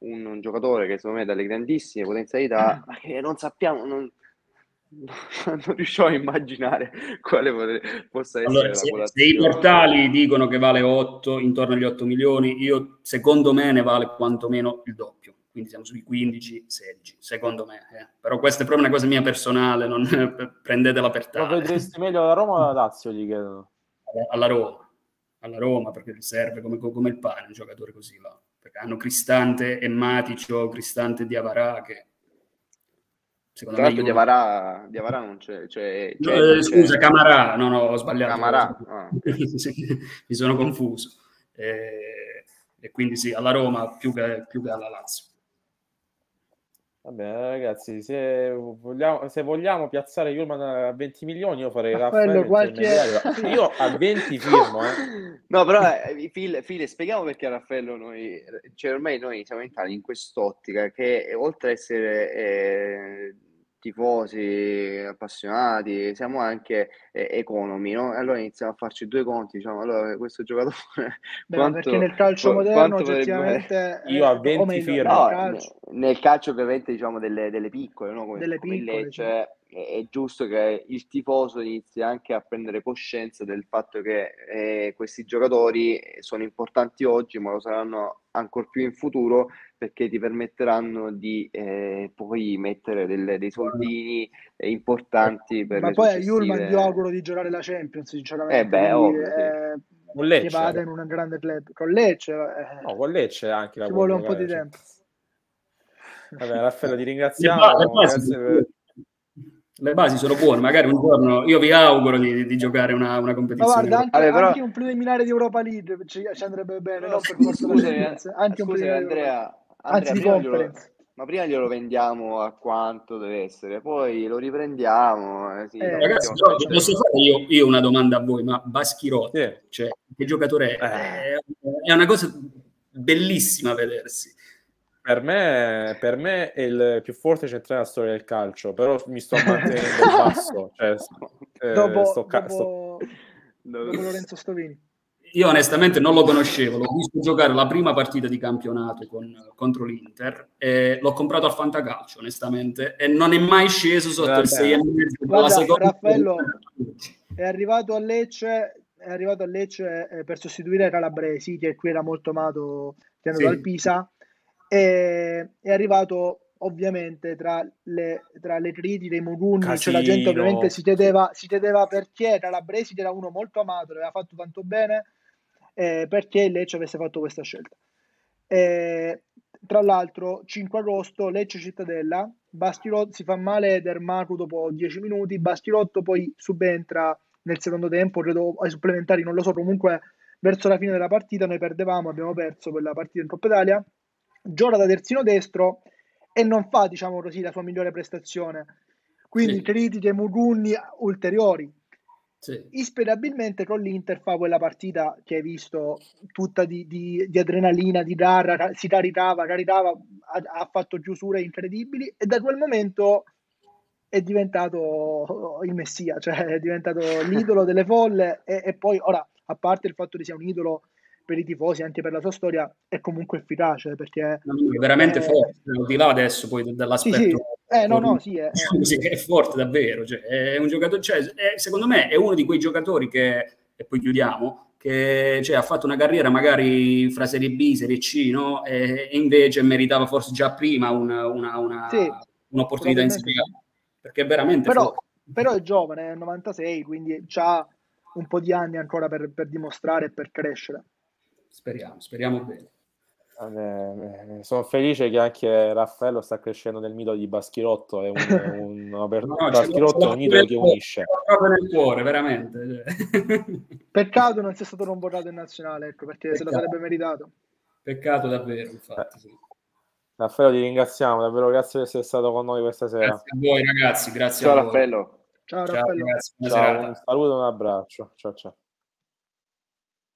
D: un, un giocatore che secondo me ha delle grandissime potenzialità, ma che non sappiamo, non, non riusciamo a immaginare quale potre- possa essere
F: Allora,
D: la
F: se, se i
D: quotazione.
F: portali dicono che vale otto, intorno agli otto milioni, io secondo me ne vale quantomeno il doppio. Quindi siamo sui quindici sedici, secondo me. Eh. Però questa è proprio una cosa mia personale, non prendetela per
B: Lo
F: tale.
B: vedresti meglio alla Roma o alla Lazio, gli chiedono?
F: Alla Roma, alla Roma, perché gli serve come, come il pane un giocatore così là. Perché hanno Cristante e Matic, Cristante e Diawara, che secondo
D: Tra
F: me
D: l'altro
F: io...
D: Diawara, Diawara non c'è, c'è,
F: No,
D: c'è,
F: eh,
D: non c'è.
F: scusa, Camarà, no, no, ho sbagliato.
D: Camarà, ah, okay.
F: Sì, mi sono confuso. Eh, e quindi sì, alla Roma più che, più che alla Lazio.
B: Vabbè, ragazzi, se vogliamo, se vogliamo piazzare Yulman a venti milioni, io farei
C: Raffaello,
B: Raffaello
C: qualche...
B: intermediario. Io a venti firmo, eh.
D: No, però, eh, Fil, Fil, spieghiamo perché a Raffaello noi, cioè ormai noi siamo entrati in quest'ottica che oltre ad essere eh, tifosi, appassionati, siamo anche eh, economi, no? Allora iniziamo a farci due conti, diciamo, allora questo giocatore
C: Beh, ma perché
D: quanto,
C: nel calcio
D: qu-
C: moderno
D: quanto potrebbe valere?
C: oggettivamente,
B: Io a
C: eh, o
B: venti
C: meglio,
B: firmo.
C: nel
D: No,
C: calcio,
D: ne- nel calcio ovviamente diciamo delle, delle piccole, no? Come,
C: delle
D: come il
C: piccole, sì.
D: Lecce, è, è giusto che il tifoso inizi anche a prendere coscienza del fatto che eh, questi giocatori sono importanti oggi, ma lo saranno ancor più in futuro perché ti permetteranno di eh, poi mettere delle- dei soldini eh, importanti per
C: Ma
D: le
C: poi a Yulman io
D: successive.
C: auguro di giocare la Champions,
D: Eh
C: sinceramente,
D: beh,
C: quindi
D: ovvio, sì.
C: eh,
B: Con
C: che
B: Lecce?
C: vada in un grande club. Con Lecce eh,
B: No, con Lecce anche la
C: ci
B: può
C: vuole un po'
B: giocare.
C: di
B: Cioè.
C: tempo.
B: Vabbè, Raffaello, ti
F: Le, ba- le
B: ringraziamo.
F: basi,
B: Grazie per...
F: le basi sono buone, magari un giorno io vi auguro di, di giocare una, una
C: Ma
F: competizione
C: guarda, anche,
D: Vabbè, però,
C: anche un preliminare di Europa League ci, ci andrebbe bene,
D: però
C: non per forza la
D: scusami,
C: Champions, anche un
D: scusami
C: preliminare di Europa League.
D: Andrea,
C: Anzi,
D: Andrea,
C: di
D: prima glielo,
C: Conference.
D: ma prima glielo vendiamo a quanto deve essere, poi lo riprendiamo, eh, sì, lo
C: Eh,
F: Ragazzi,
D: mettiamo
F: però
D: sul
F: posso
D: tavolo.
F: fare io, io una domanda a voi, ma Baschirotto,
B: Sì.
F: cioè, che giocatore è?
B: Eh.
F: È una cosa bellissima a vedersi.
B: Per me, per me è il più forte centrale della storia del calcio, però mi sto mantenendo basso. Cioè, eh,
C: dopo,
B: sto ca- sto-
C: dopo, dopo Lorenzo Stovini.
F: Io onestamente non lo conoscevo, l'ho visto giocare la prima partita di campionato con, contro l'Inter, e l'ho comprato al Fantacalcio, onestamente, e non è mai sceso sotto
B: Vabbè.
F: il sei e mezzo.
C: Guarda,
F: la seconda
C: Raffaello è arrivato a Lecce, è arrivato a Lecce eh, per sostituire Calabresi, che qui era molto amato, tenuto
F: Sì.
C: al Pisa, e è arrivato ovviamente tra le, tra le critiche, i Mugunni, cioè la gente
B: Casino.
C: ovviamente si chiedeva, si chiedeva perché Calabresi, che era uno molto amato, l'aveva fatto tanto bene, eh, perché il Lecce avesse fatto questa scelta. Eh, tra l'altro, cinque agosto, Lecce Cittadella, Baschirotto si fa male Dermacu dopo dieci minuti, Baschirotto poi subentra nel secondo tempo, credo ai supplementari, non lo so, comunque verso la fine della partita noi perdevamo, abbiamo perso quella partita in Coppa Italia, gioca da terzino destro e non fa, diciamo così, la sua migliore prestazione. Quindi
F: Sì.
C: critiche, Mugunni ulteriori.
F: Sì.
C: Insperabilmente con l'Inter fa quella partita che hai visto tutta di, di, di adrenalina, di garra, si caricava, caricava, ha, ha fatto chiusure incredibili e da quel momento è diventato il messia, cioè è diventato l'idolo delle folle e, e poi ora, a parte il fatto che sia un idolo per i tifosi, anche per la sua storia, è comunque efficace perché
F: No, è veramente
C: eh,
F: forte, al di là adesso poi dell'aspetto
C: sì, sì. Eh, no, no, sì, è,
F: è, è forte davvero, cioè, è un giocatore, cioè, è, secondo me è uno di quei giocatori che, e poi chiudiamo, che cioè, ha fatto una carriera magari fra Serie B, Serie C, no? E, e invece meritava forse già prima una, una, una,
C: sì,
F: un'opportunità in Serie A,
C: sì.
F: perché è veramente
C: però,
F: forte.
C: però è giovane, è novantasei, quindi ha un po' di anni ancora per, per dimostrare e per crescere.
F: Speriamo, speriamo bene.
B: Eh, sono felice che anche Raffaello sta crescendo nel mito di Baschirotto. È un, un, un
F: No, no,
B: Baschirotto è un idolo che unisce.
F: Proprio nel cuore, veramente.
C: Peccato non sia stato convocato in nazionale, ecco, perché
F: Peccato.
C: se lo sarebbe meritato.
F: Peccato davvero, infatti. Sì.
B: Raffaello, ti ringraziamo davvero, grazie di essere stato con noi questa sera.
F: Grazie a voi ragazzi, grazie
D: Ciao
F: a voi.
D: Raffaello.
C: Ciao,
F: Ciao
C: Raffaello.
F: ragazzi, buona
B: Ciao,
F: serata.
B: un saluto e un abbraccio. Ciao ciao.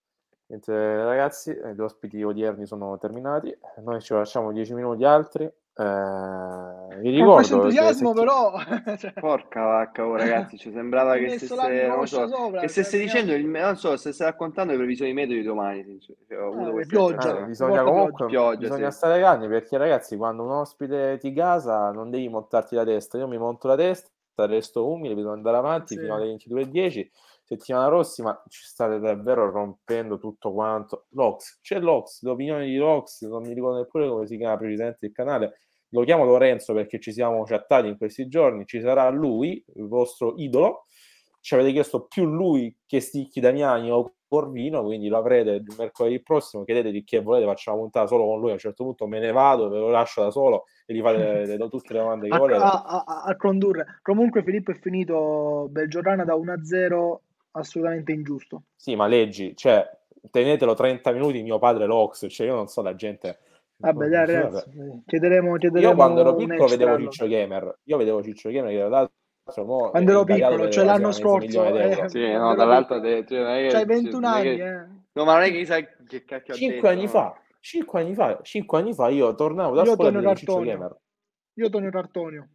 B: Niente, ragazzi, gli ospiti odierni sono terminati. Noi ci lasciamo dieci minuti altri. Eh, vi
C: Con
B: ricordo
C: questo
B: che
C: entusiasmo,
B: setti-
C: però, cioè,
D: Porca vacca, oh, ragazzi, ci sembrava
C: hai
D: che
C: messo
D: stesse, non lo
C: l'angoscia
D: so,
C: sopra,
D: che
C: cioè,
D: stesse
C: mi
D: dicendo,
C: hai-
D: il, non so, stesse raccontando le previsioni meteo di domani, sincer- cioè, ho avuto
C: eh,
D: questa
C: pioggia,
B: Eh,
D: sensazione.
C: mi
B: bisogna
C: porta
B: comunque
C: pioggia.
D: Pioggia,
B: bisogna
D: sì.
B: stare calmi perché ragazzi quando un ospite ti gasa non devi montarti la testa, io mi monto la testa, resto umile, bisogna andare avanti
C: Sì.
B: fino alle ventidue e dieci, settimana prossima ci state davvero rompendo tutto quanto. L'Ox, c'è l'Ox, l'opinione di L'Ox, non mi ricordo neppure come si chiama precisamente il canale, lo chiamo Lorenzo perché ci siamo chattati in questi giorni, ci sarà lui, il vostro idolo, ci avete chiesto più lui che Sticchi Damiani o Corvino, quindi lo avrete il mercoledì prossimo, chiedetegli chi volete, facciamo puntata solo con lui, a un certo punto me ne vado, ve lo lascio da solo e gli fate le, le, do tutte le domande che
C: A,
B: volete.
C: a- a- a condurre. Comunque Filippo è finito Belgiorana da uno a zero, assolutamente ingiusto.
B: Sì, ma leggi, cioè, tenetelo trenta minuti mio padre l'Ox, cioè io non so la gente...
C: Vabbè, dai, ragazzi,
B: Vabbè.
C: chiederemo,
B: Io
C: chiederemo
B: quando ero
C: un
B: piccolo
C: extra,
B: vedevo
C: allora.
B: Ciccio Gamer, io vedevo Ciccio Gamer che tra l'altro mo
C: Quando
B: è
C: ero
B: invariato
C: piccolo,
B: per
C: cioè l'anno
B: evasione mezzo milione
C: scorso,
B: d'euro.
C: eh,
D: Sì,
C: quando
D: no,
C: ero
D: dall'altro
C: piccolo.
D: te, cioè, non è che,
C: C'hai
D: cioè,
C: ventuno
D: non è
C: anni,
D: che-
C: eh.
D: no, ma non è che sai che cacchio ha
B: Cinque
D: detto,
B: anni
D: no.
B: fa, cinque anni fa, cinque anni fa io tornavo da
C: Io
B: scuola e
C: Tonio
B: vedevo Ciccio
C: Tartonio.
B: Gamer.
C: Io Tonio Tartonio.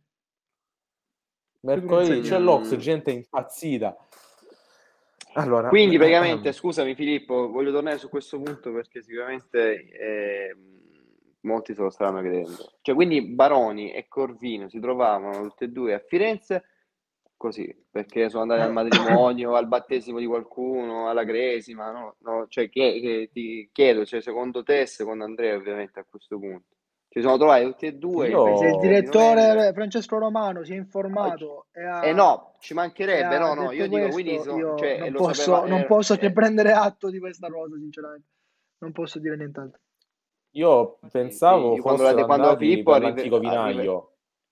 B: Mercoledì c'è
C: Mm.
B: l'Ox, gente impazzita. Allora,
D: Quindi praticamente, scusami Filippo, voglio tornare su questo punto perché sicuramente eh, molti se lo staranno chiedendo. Cioè, quindi Baroni e Corvino si trovavano tutti e due a Firenze così, perché sono andati al matrimonio, al battesimo di qualcuno, alla cresima, no? No, cioè, che, che ti chiedo, cioè, secondo te e secondo Andrea ovviamente a questo punto. Ci sono trovati tutti e due
B: Io-
D: il
C: Se il
B: Oh,
D: ventitré di novembre.
C: direttore Francesco Romano si è informato e ha,
D: Eh no, ci
C: e
D: mancherebbe,
C: ha
D: no, no,
C: detto
D: io dico, quindi
C: questo,
D: so-
C: io
D: cioè,
C: non
D: lo
C: posso,
D: sapeva,
C: non
D: eh,
C: posso che
D: eh,
C: prendere atto di questa cosa, sinceramente. Non posso dire nient'altro.
B: io pensavo
D: io quando, la-
B: fossero
D: quando
B: andati
D: Filippo
B: per
D: arriva,
B: l'antico
D: arriva-
B: vinaio.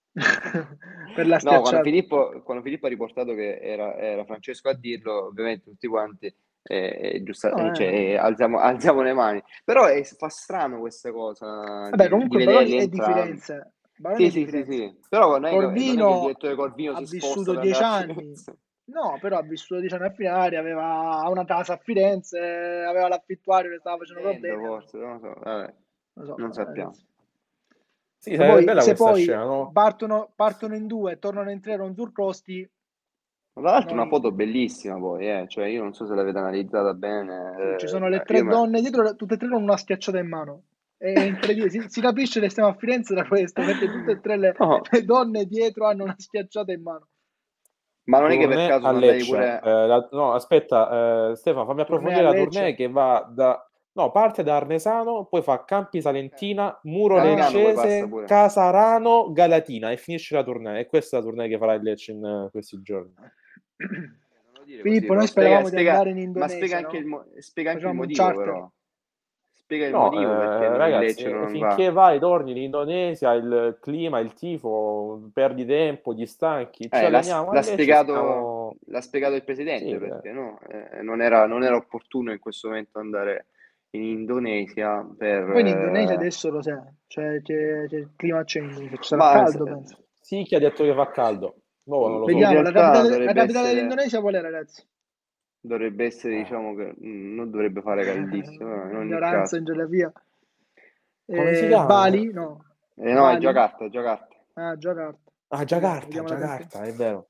C: Per la
D: no, quando
C: schiacciata.
D: Filippo, quando Filippo ha riportato che era, era Francesco a dirlo, ovviamente tutti quanti eh, eh, giusta-
C: No,
D: eh, cioè,
C: eh.
D: eh, alziamo, alziamo le mani. Però è- fa strano questa cosa
C: Vabbè,
D: di, di
C: comunque
D: vederli
C: Baroni è di
D: entrambi.
C: Firenze. Baroni
D: Sì,
C: è di
D: sì, sì,
C: Firenze.
D: sì. Però non è, che, non è che il
C: Corvino
D: direttore Corvino
C: ha
D: si sposta
C: vissuto
D: per
C: dieci
D: andare a
C: anni.
D: Firenze.
C: No, però ha vissuto dieci anni a Finale, aveva una casa a Firenze, aveva l'affittuario che stava facendo
D: Niente,
C: problemi.
D: forse, non lo so, vabbè,
C: Non so,
D: non
C: eh,
D: sappiamo.
B: Sì,
C: Se
B: sarebbe
C: poi,
B: bella
C: se
B: questa
C: poi
B: scena, no?
C: partono, partono in due e tornano in tre con Zurcosti,
D: Ma tra l'altro una
C: noi,
D: foto bellissima poi, eh. Cioè, io non so se l'avete analizzata bene.
C: sì, ci sono le
D: eh, io
C: tre
D: me-
C: donne dietro, tutte e tre con una schiacciata in mano. È incredibile, si, si capisce che stiamo a Firenze da questo, perché tutte e tre le,
D: No,
C: le donne dietro hanno una schiacciata in mano.
D: ma non è che per
B: Tournée
D: caso
B: a
D: sono andati
B: Lecce.
D: pure...
B: Eh, la- no, aspetta, eh, Stefano, fammi
C: Tournée
B: approfondire
C: a
B: la
C: Lecce.
B: tournée che va da... No, parte da Arnesano, poi fa Campi Salentina, Muro
C: Ah.
D: Gargano poi passa
B: Leccese,
D: pure.
B: Casarano, Galatina e finisce la tournée. E questa è la tournée che farà il Lecce in eh, questi giorni.
D: Non lo dire
C: Filippo,
D: così,
C: noi
D: però
C: speravamo
D: spiega,
C: di andare in
D: spiega-
C: Indonesia,
D: ma spiega anche,
C: no?
D: il, mo- spiega anche il
C: Facciamo un
D: motivo,
C: charter.
D: però. Spiega il
B: No,
D: motivo perché
B: eh,
D: non- il
B: ragazzi,
D: Lecce
B: eh,
D: non
B: finché
D: va.
B: vai, torni in Indonesia, il clima, il tifo, perdi tempo, gli stanchi, ci
D: Eh, l'ha,
B: alleniamo a
D: l'ha
B: Lecce,
D: spiegato,
B: stiamo...
D: l'ha spiegato il
B: Sì,
D: presidente
B: eh,
D: perché no? Eh, non era, non era opportuno in questo momento andare in Indonesia per...
C: Poi in Indonesia
D: eh,
C: adesso lo sai, cioè c'è, c'è il clima change, ci sarà
D: ma
C: caldo,
D: se-
C: penso.
B: sì, chi ha detto che fa caldo? No, non lo so.
D: in
C: Vediamo, la
D: realtà
C: capitale, la
D: dovrebbe
C: capitale
D: essere,
C: dell'Indonesia qual è, ragazzi?
D: dovrebbe essere,
B: Eh.
D: diciamo che mm, non dovrebbe fare caldissimo, no, in ogni
C: Ignoranza
D: caso.
C: in geografia.
B: Come si
C: Eh,
B: chiama?
C: Bali? No.
D: Eh, no, è
C: Bali?
D: Giacarta, è Giacarta.
C: Ah, Giacarta.
B: Ah,
C: Vediamo,
B: Giacarta,
C: vediamo la tempo-
B: Giacarta, è vero.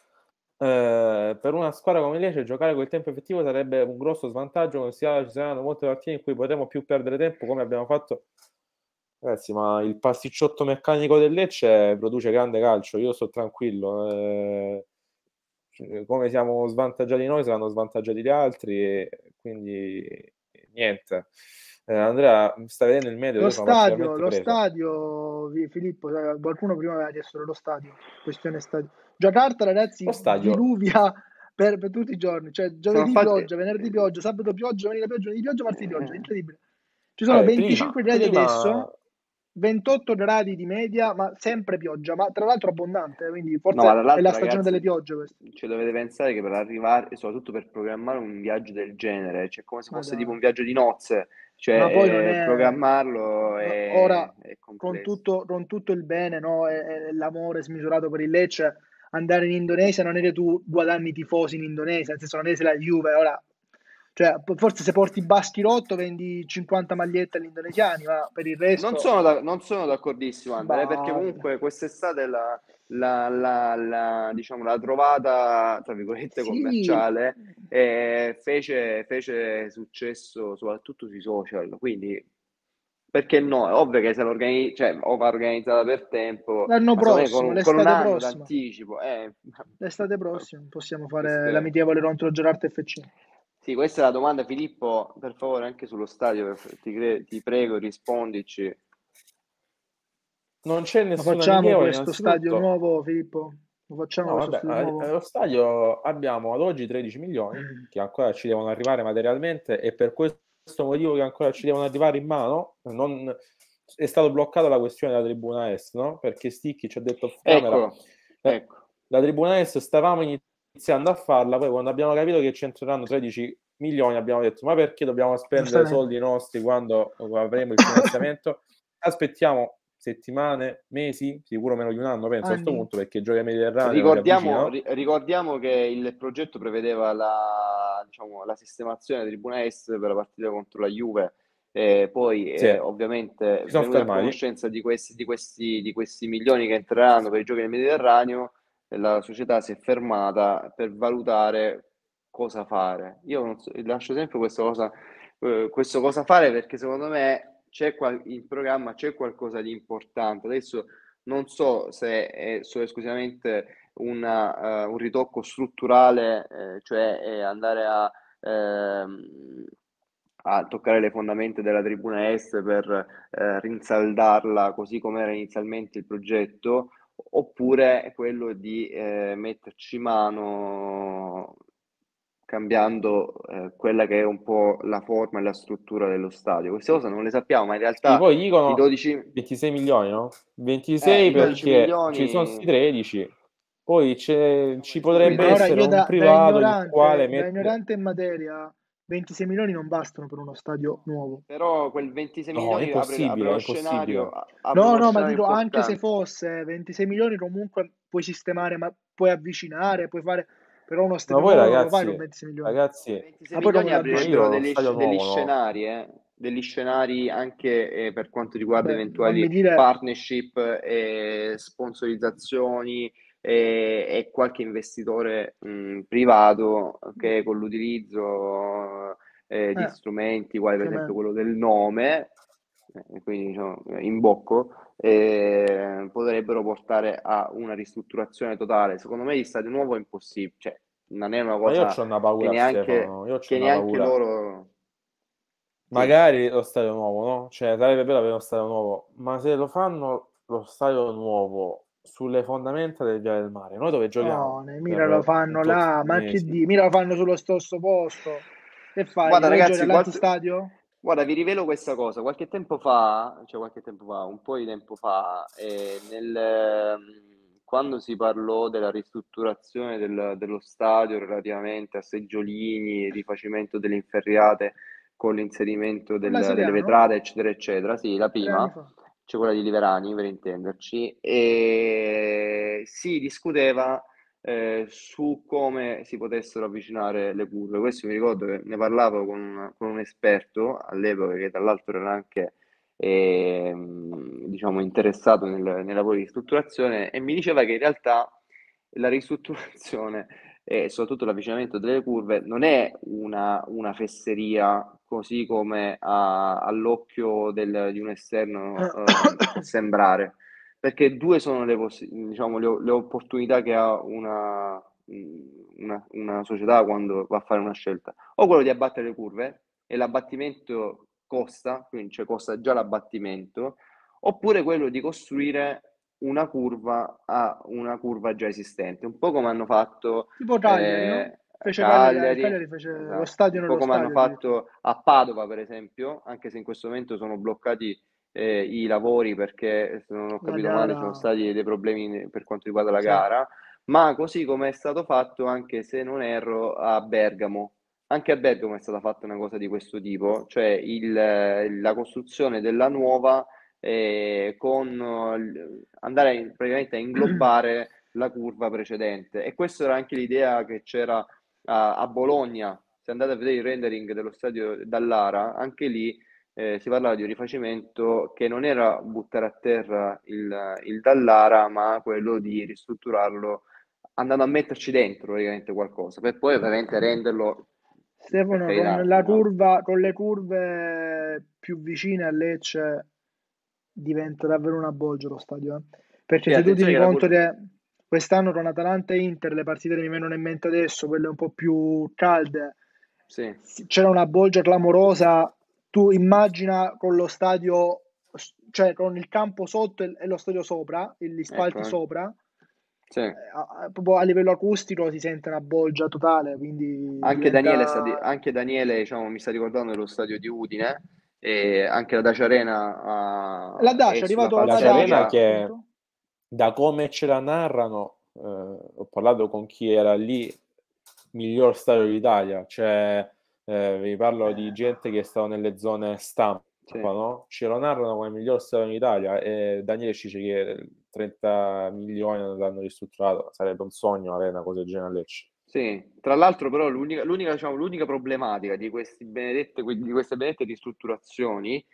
B: Eh, per una squadra come Lecce giocare quel tempo effettivo sarebbe un grosso svantaggio, considerato ci saranno molte partite in cui potremo più perdere tempo come abbiamo fatto. Ragazzi, ma il pasticciotto meccanico del Lecce produce grande calcio, io sto tranquillo. eh, come siamo svantaggiati noi, saranno svantaggiati gli altri, e quindi niente. Eh, Andrea, sta vedendo il meteo,
C: Lo
B: io sono
C: stadio,
B: particolarmente
C: lo
B: preso.
C: stadio, Vi- Filippo, eh, qualcuno prima aveva chiesto lo stadio, questione stadio. Giacarta, ragazzi,
B: Lo stadio-
C: diluvia per, per tutti i giorni, cioè giovedì
D: fatti-
C: pioggia, venerdì pioggia, sabato pioggia, domenica pioggia, venerdì pioggia, martedì pioggia, incredibile. Ci sono
B: Vabbè,
C: venticinque
B: prima-
C: gradi
B: prima-
C: adesso, ventotto gradi di media, ma sempre pioggia, ma tra l'altro abbondante, quindi forse
D: No, ma tra
C: è
D: l'altro,
C: la stagione
D: ragazzi,
C: delle piogge questa.
D: ci dovete pensare che per arrivare, e soprattutto per programmare un viaggio del genere, cioè come se
C: Ma
D: fosse
C: dai.
D: tipo un viaggio di nozze, cioè
C: Ma poi non
D: eh,
C: è-
D: programmarlo è,
C: Ora,
D: è
C: con
D: complesso.
C: tutto, con tutto il bene, no, e, e l'amore smisurato per il Lecce, andare in Indonesia non è che tu guadagni tifosi in Indonesia, nel senso non è se la Juve, ora Cioè, forse se porti Baschirotto vendi cinquanta magliette agli indonesiani, ma per il resto...
D: Non sono, da- non sono d'accordissimo, Andrea,
C: Bah,
D: perché comunque quest'estate la, la, la, la, diciamo, la trovata, tra virgolette,
C: sì,
D: commerciale eh, fece, fece successo soprattutto sui social, quindi perché no? È ovvio che se l'organizza, cioè, o va organizzata per tempo,
C: l'anno
D: ma secondo me con,
C: prossimo,
D: un- con un
C: l'estate
D: anno
C: prossima,
D: d'anticipo. Eh,
C: l'estate prossima possiamo fare
D: queste-
C: l'amichevole contro Gerard F C.
D: Sì, questa è la domanda, Filippo, per favore, anche sullo stadio, ti, cre- ti prego, rispondici.
B: Non c'è
C: Lo
B: nessuna
C: facciamo
B: amichevole,
C: questo stadio
B: innanzitutto.
C: nuovo, Filippo? Lo facciamo
B: No,
C: questo
B: vabbè,
C: stadio
B: a-
C: nuovo?
B: allo stadio abbiamo ad oggi tredici milioni che ancora ci devono arrivare materialmente e per questo motivo che ancora ci devono arrivare in mano non è stato bloccata la questione della tribuna est, no? Perché Sticchi ci ha detto off camera,
D: Ecco,
B: la,
D: ecco.
B: la tribuna est stavamo iniziando a farla, poi quando abbiamo capito che ci entreranno tredici milioni abbiamo detto ma perché dobbiamo spendere
C: Giustamente.
B: soldi nostri quando avremo il finanziamento? Aspettiamo settimane, mesi, sicuro meno di un anno, penso a questo
C: Anni.
B: punto, perché i giochi del Mediterraneo
D: Ricordiamo,
B: riavvicinano.
D: ri- ricordiamo che il progetto prevedeva la, diciamo, la sistemazione della tribuna est per la partita contro la Juve, e poi
B: Sì,
D: eh, ovviamente
B: si sono
D: venuti a
B: fermati.
D: conoscenza di questi, di, questi, di questi milioni che entreranno per i giochi del Mediterraneo, la società si è fermata per valutare cosa fare. Io non so- lascio sempre questa cosa, eh, questo cosa fare perché secondo me c'è qual- in programma c'è qualcosa di importante. Adesso non so se è solo esclusivamente una, eh, un ritocco strutturale, eh, cioè eh, andare a, ehm, a toccare le fondamenta della tribuna est per eh, rinsaldarla così come era inizialmente il progetto, oppure è quello di eh, metterci mano cambiando eh, quella che è un po' la forma e la struttura dello stadio. Queste cose non le sappiamo, ma in
B: Sì,
D: realtà
B: poi
D: i
B: dicono
D: dodici,
B: ventisei milioni, no?
D: eh,
B: ventisei
D: i dodici
B: perché ci sono
D: milioni,
B: sti tredici, poi c'è- ci
D: sì,
B: potrebbe
C: Ma ora
B: essere
C: io
B: un
C: da, da
B: privato il quale
C: ignorante, da
B: mette...
C: ignorante in materia, ventisei milioni non bastano per uno stadio nuovo.
D: però quel ventisei
B: No, è
D: milioni apre, apre
B: impossibile, è
D: lo scenario,
B: impossibile.
D: a- apre
C: No,
D: uno
C: no, ma
D: scenario
C: dico, anche se
D: importante.
C: fosse ventisei milioni comunque puoi sistemare, ma puoi avvicinare, puoi fare, però uno
B: Ma
C: stadio
B: poi
C: nuovo non lo fai con
B: ragazzi,
C: ventisei milioni.
B: ragazzi,
D: ventisei
C: Ma poi come
D: milioni
C: lo
B: ma
D: aprirebbero
B: io lo
C: avvicini?
D: degli,
B: stadio
D: degli
B: nuovo, no?
D: scenari, eh, degli scenari anche eh, per quanto riguarda
C: Beh, non mi
D: eventuali
C: dire,
D: partnership e sponsorizzazioni e, e qualche investitore mh, privato che con l'utilizzo eh, di
C: eh,
D: strumenti, quali per esempio
C: ovviamente.
D: quello del nome, eh, quindi diciamo, in bocco, eh, potrebbero portare a una ristrutturazione totale. Secondo me, gli stadi nuovo è impossibile, cioè non è una
B: Ma io
D: cosa
B: c'ho una
D: che
B: paura,
D: neanche,
B: Stefano, io c'ho
D: che
B: una
D: neanche
B: paura.
D: loro. Sì.
B: Magari lo stadio nuovo, no? Cioè, sarebbe bello avere uno stadio nuovo, ma se lo fanno lo stadio nuovo sulle fondamenta del Via del Mare, noi dove giochiamo
C: No, ne- mica lo
B: per un
C: fanno
B: tot
C: là,
B: di
C: ma che
B: mesi?
C: di, mica lo fanno sullo stesso posto. Che fai?
D: Guarda,
C: Vai a giocare
D: ragazzi, qualche-
C: all'antistadio?
D: guarda, vi rivelo questa cosa. Qualche tempo fa, cioè qualche tempo fa, un po' di tempo fa, eh, nel, ehm, quando si parlò della ristrutturazione del- dello stadio relativamente a seggiolini, rifacimento delle inferriate con l'inserimento del-
C: Quella
D: delle
C: Siliano?
D: vetrate, eccetera, eccetera, sì, la
C: Tre anni
D: prima,
C: fa.
D: c'è quella di Liverani, per intenderci, e si discuteva eh, su come si potessero avvicinare le curve. Questo mi ricordo che ne parlavo con, con un esperto all'epoca, che tra l'altro era anche ehm, diciamo, interessato nel, nei lavori di ristrutturazione, e mi diceva che in realtà la ristrutturazione e soprattutto l'avvicinamento delle curve non è una, una fesseria così come a- all'occhio del- di un esterno eh, può sembrare, perché due sono le, possi- diciamo, le, le opportunità che ha una, una, una società quando va a fare una scelta: o quello di abbattere le curve, e l'abbattimento costa, quindi cioè costa già l'abbattimento, oppure quello di costruire una curva a una curva già esistente, un po' come hanno fatto
C: Tipo Cagliari, no?
D: eh, a
C: Fece Cagliari, il
D: Cagliari,
C: Cagliari fece lo
D: esatto,
C: stadio
D: un po'
C: nello
D: come hanno
C: stadio addirittura.
D: fatto a Padova, per esempio, anche se in questo momento sono bloccati eh, i lavori perché, se non ho
C: La
D: capito male, ci sono
C: gara,
D: stati dei problemi per quanto riguarda la
C: sì.
D: gara, ma così come è stato fatto, anche se non erro, a Bergamo. Anche a Bergamo è stata fatta una cosa di questo tipo, cioè il- la costruzione della nuova eh, con eh, andare in- praticamente a inglobare la curva precedente. E questa era anche l'idea che c'era a, a Bologna, se andate a vedere il rendering dello stadio Dallara, anche lì eh, si parlava di un rifacimento che non era buttare a terra il, il Dallara, ma quello di ristrutturarlo andando a metterci dentro praticamente qualcosa, per poi ovviamente renderlo...
C: Stefano,
D: per
C: con
D: carità,
C: la
D: no.
C: curva, con le curve più vicine a Lecce diventa davvero una bolgia lo stadio, eh. Perché
D: Sì,
C: se tu
D: attenzione
C: tieni
D: che la
C: conto
D: curva...
C: che quest'anno con Atalanta e Inter le partite che mi vengono in mente adesso, quelle un po' più calde,
D: Sì,
C: c'era una bolgia clamorosa. Tu immagina con lo stadio, cioè con il campo sotto e lo stadio sopra, gli spalti
D: ecco, eh.
C: sopra,
D: Sì.
C: eh, a- proprio a livello acustico si sente una bolgia totale, quindi
D: Anche Daniele, sta
C: diventa...
D: di- anche Daniele diciamo, mi sta ricordando dello stadio di Udine, e anche la Dacia Arena
C: La
D: ah,
C: Dacia,
D: è
C: è
D: sulla
C: arrivato
B: La
C: la Dacia,
B: Serena
D: falsariga.
B: che
C: appunto.
B: da come ce la narrano, eh, ho parlato con chi era lì, miglior stadio d'Italia, cioè eh, vi parlo di gente che stava nelle zone stampa,
D: Sì.
B: no? Ce lo narrano come miglior stadio d'Italia e Daniele ci dice che trenta milioni l'hanno ristrutturato, sarebbe un sogno avere una cosa del genere a Lecce.
D: Sì, tra l'altro però l'unica, l'unica, diciamo, l'unica problematica di, questi benedette, di queste benedette ristrutturazioni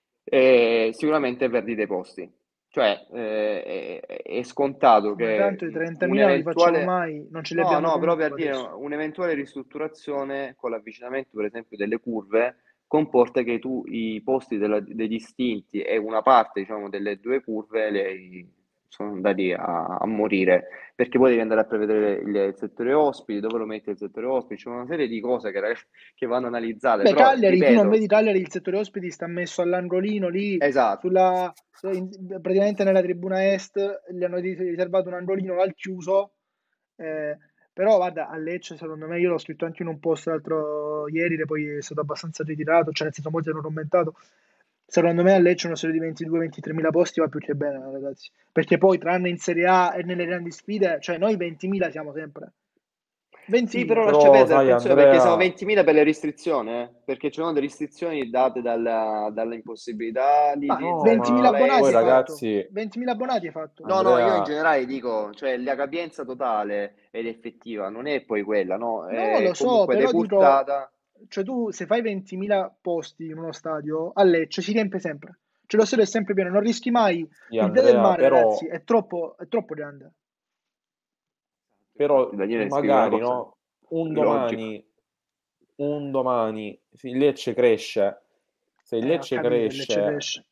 D: eh, sicuramente è perdita dei posti. Cioè eh, è, è scontato
C: Ma tanto
D: che
C: i
D: un
C: trentamila non li facciamo
D: eventuale...
C: mai, non ce li
D: No,
C: abbiamo
D: no, però per
C: comunque
D: dire
C: adesso.
D: un'eventuale ristrutturazione con l'avvicinamento per esempio delle curve comporta che tu i posti della- dei distinti e una parte diciamo delle due curve le, sono andati a, a morire, perché poi devi andare a prevedere il, il settore ospiti, dove lo metti il settore ospiti, c'è una serie di cose che, ragazzi, che vanno analizzate,
C: Beh,
D: però
C: Cagliari, tu non
D: ripeto,
C: vedi Cagliari, il settore ospiti sta messo all'angolino lì,
D: esatto,
C: sulla, in- praticamente nella tribuna est, gli hanno ris- riservato un angolino al chiuso, eh, però guarda, a Lecce secondo me, io l'ho scritto anche in un post l'altro ieri, che poi è stato abbastanza ritirato, cioè nel senso molti hanno commentato, secondo me a Lecce una serie di ventidue ventitré mila posti va più che bene, ragazzi, perché poi tranne in Serie A e nelle grandi sfide, cioè noi ventimila siamo sempre.
D: sì,
C: ventimila.
D: però lascia
B: Però
D: perdere,
B: sai
D: attenzione, perché siamo
B: Andrea,
D: ventimila per le restrizioni, eh, perché ci sono delle restrizioni date dalla, dall'impossibilità di,
C: Ma
D: di
B: no,
D: entrare nel
C: ventimila
B: ma
C: abbonati
B: poi
C: hai
D: palestra.
C: fatto?
B: ragazzi,
C: ventimila abbonati hai fatto?
D: No, no, io in
B: Andrea,
D: generale dico, cioè la capienza totale ed effettiva non è poi quella, no?
C: No,
D: È
C: lo so,
D: comunque
C: però dico,
D: decurtata.
C: cioè tu se fai ventimila posti in uno stadio, a Lecce si riempie sempre. Cioè lo stadio è sempre pieno, non rischi mai.
B: sì,
C: Il Via del
B: Andrea,
C: Mare, ragazzi,
B: però,
C: è troppo, è troppo grande.
B: però
D: Infatti, Daniele scrive una
B: magari
D: cosa
B: no, un
D: logica.
B: domani, un domani, se il Lecce cresce, se il
C: Eh, ho
B: Lecce
C: capito, il Lecce
B: cresce,
C: cresce.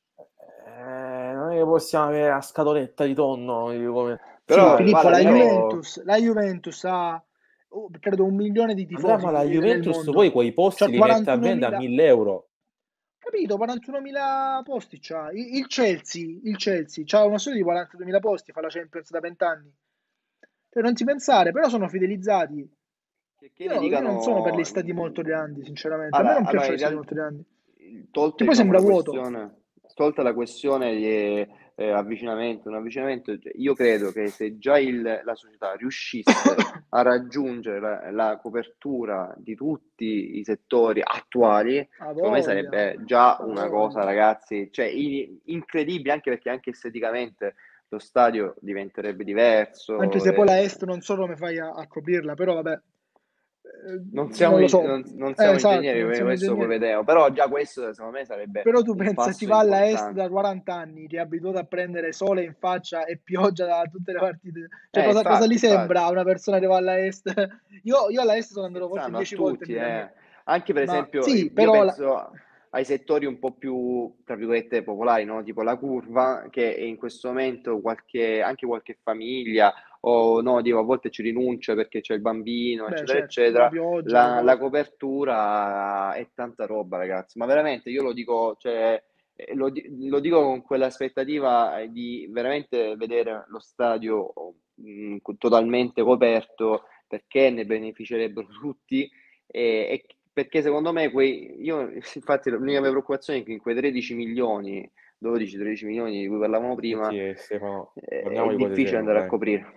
B: eh, non è che possiamo avere la scatoletta di tonno, come...
C: Sì,
D: Però,
B: sai,
C: Filippo,
D: guarda,
C: la
D: Daniele,
B: però...
C: Juventus, la Juventus ha, oh, credo, un milione di
B: Andrea, ma
C: tifosi
B: la
C: nel
B: Juventus poi
C: mondo.
B: quei posti
C: C'ha
B: li mette a vendere a
C: quarantunomila,
B: mille euro.
C: capito, quarantunomila posti c'ha. Il il Chelsea, il Chelsea c'ha uno stadio di quarantaduemila posti, fa la Champions da venti anni. Cioè, non ci pensare, però sono fidelizzati.
D: che, che ne
C: Io, io non sono per gli
D: dicano...
C: stadi molto grandi, sinceramente. A me
D: Allora,
C: non
D: allora,
C: piacciono
D: in
C: gli stadi
D: realtà,
C: molto grandi.
D: tolta
C: Che poi
D: diciamo
C: sembra
D: la
C: vuoto.
D: questione, tolta la questione di eh, avvicinamento, un avvicinamento, cioè, io credo che se già il- la società riuscisse a raggiungere la, la copertura di tutti i settori attuali,
C: Ha
D: secondo me
C: voglia,
D: sarebbe già
C: ha
D: una cosa,
C: voglia.
D: ragazzi, cioè, in- incredibile, anche perché anche esteticamente lo stadio diventerebbe
C: Anche
D: diverso.
C: se poi la
D: e-
C: Est non so come fai a, a coprirla, però vabbè. Eh,
D: Non
C: non
D: siamo,
C: lo
D: in-
C: so.
D: non, non
C: Eh,
D: siamo
C: esatto,
D: ingegneri,
C: non
D: quindi
C: siamo
D: questo poi
C: ingegneri.
D: vedremo, però già questo secondo me sarebbe
C: Però tu
D: un
C: pensa, chi
D: passo
C: va alla Est da
D: importante.
C: quaranta anni, che è abituato a prendere sole in faccia e pioggia da tutte le partite. Cioè,
D: Eh,
C: cosa, cosa gli
D: infatti, infatti,
C: sembra a una persona che va alla Est? Io, io alla Est sono andato forse
D: scherzando a
C: dieci volte in
D: tutti,
C: vita mia.
D: eh. Anche per
C: Ma
D: esempio,
C: sì,
D: io
C: però la-
D: penso ai settori un po' più, tra virgolette, popolari, no? Tipo la curva, che in questo momento qualche, anche qualche famiglia, o no, dico, a volte ci rinuncia perché c'è il bambino,
C: beh,
D: eccetera,
C: certo, la
D: eccetera.
C: pioggia, le
D: La, la
C: cose.
D: copertura è tanta roba, ragazzi, ma veramente io lo dico, cioè, eh, lo, di- lo dico con quell'aspettativa eh, di veramente vedere lo stadio mh, totalmente coperto, perché ne beneficerebbero tutti e, e perché secondo me quei, io infatti l'unica mia preoccupazione è che in quei tredici milioni, dodici tredici milioni di cui parlavamo prima,
B: Senti, Stefano,
D: eh, è
B: torniamo alle cose
D: difficile
B: serie,
D: andare a
B: dai.
D: coprire.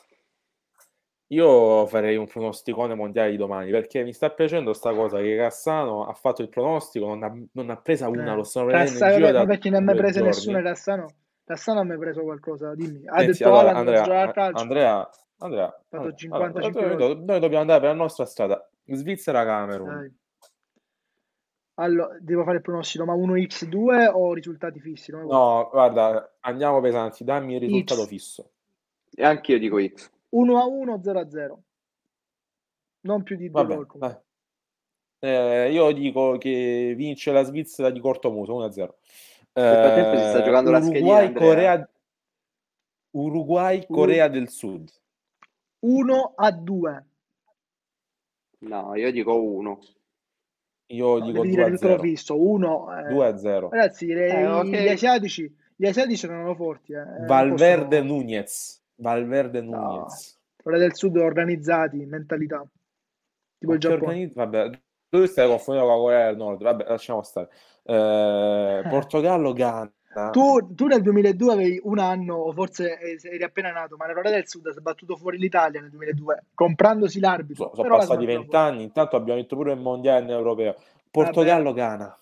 B: Io farei un pronosticone mondiale di domani perché mi sta piacendo sta cosa che Cassano ha fatto il pronostico, non ha, non ha presa una, lo
C: Eh.
B: stanno prendendo in
C: Cassa-
B: giro
C: vabbè, ma
B: da
C: perché non mi ha
B: due
C: preso nessuno
B: giorni.
C: Cassano? Cassano ha mai preso qualcosa? Dimmi. Ha
B: Senti,
C: detto
B: allora
C: Alan non si
B: Andrea,
C: gioca a
B: a-
C: calcio?
B: Andrea, Andrea,
C: fatto
B: allora,
C: cinquantacinque
B: allora, noi, noi dobbiamo andare per la nostra strada. Svizzera, Camerun.
C: Dai. Allora, devo fare il pronostico, ma uno ics due o risultati fissi? Non
B: No, guarda, andiamo pesanti, dammi il risultato
C: X.
B: fisso.
D: E anche io dico X.
C: uno a uno, zero a zero. Non più di due
B: Vabbè,
C: gol comunque.
B: eh, io dico che vince la Svizzera di cortomuso uno a zero.
D: Nel frattempo si sta giocando la schedina,
B: Uruguay,
D: Andrea.
B: Corea, Uruguay, Corea del Sud.
C: uno a due.
D: No, io dico uno.
B: Io
C: No,
B: dico
C: devi
B: due
C: dire
B: a
C: il risultato
B: zero.
C: fisso. uno.
B: due a zero.
C: Ragazzi, le-
D: Eh, ok.
C: gli asiatici, gli asiatici erano forti. Eh. Eh,
B: Valverde
C: possono...
B: Nunez. Valverde
C: No.
B: Nunez.
C: Corea del Sud organizzati, mentalità. Tipo
B: Ma
C: il
B: che
C: Giappone.
B: organizza- Vabbè, tu stai confondendo con la Corea del Nord. Vabbè, lasciamo stare. Eh, Portogallo, Ghana.
C: Tu, tu nel duemiladue avevi un anno, o forse eri appena nato, ma la Corea del Sud si è battuto fuori l'Italia nel duemiladue, comprandosi l'arbitro.
B: So- sono
C: però l'ha
B: passati
C: sbattuta fuori.
B: vent'anni, intanto abbiamo vinto pure il mondiale e l'europeo. Portogallo, Ghana.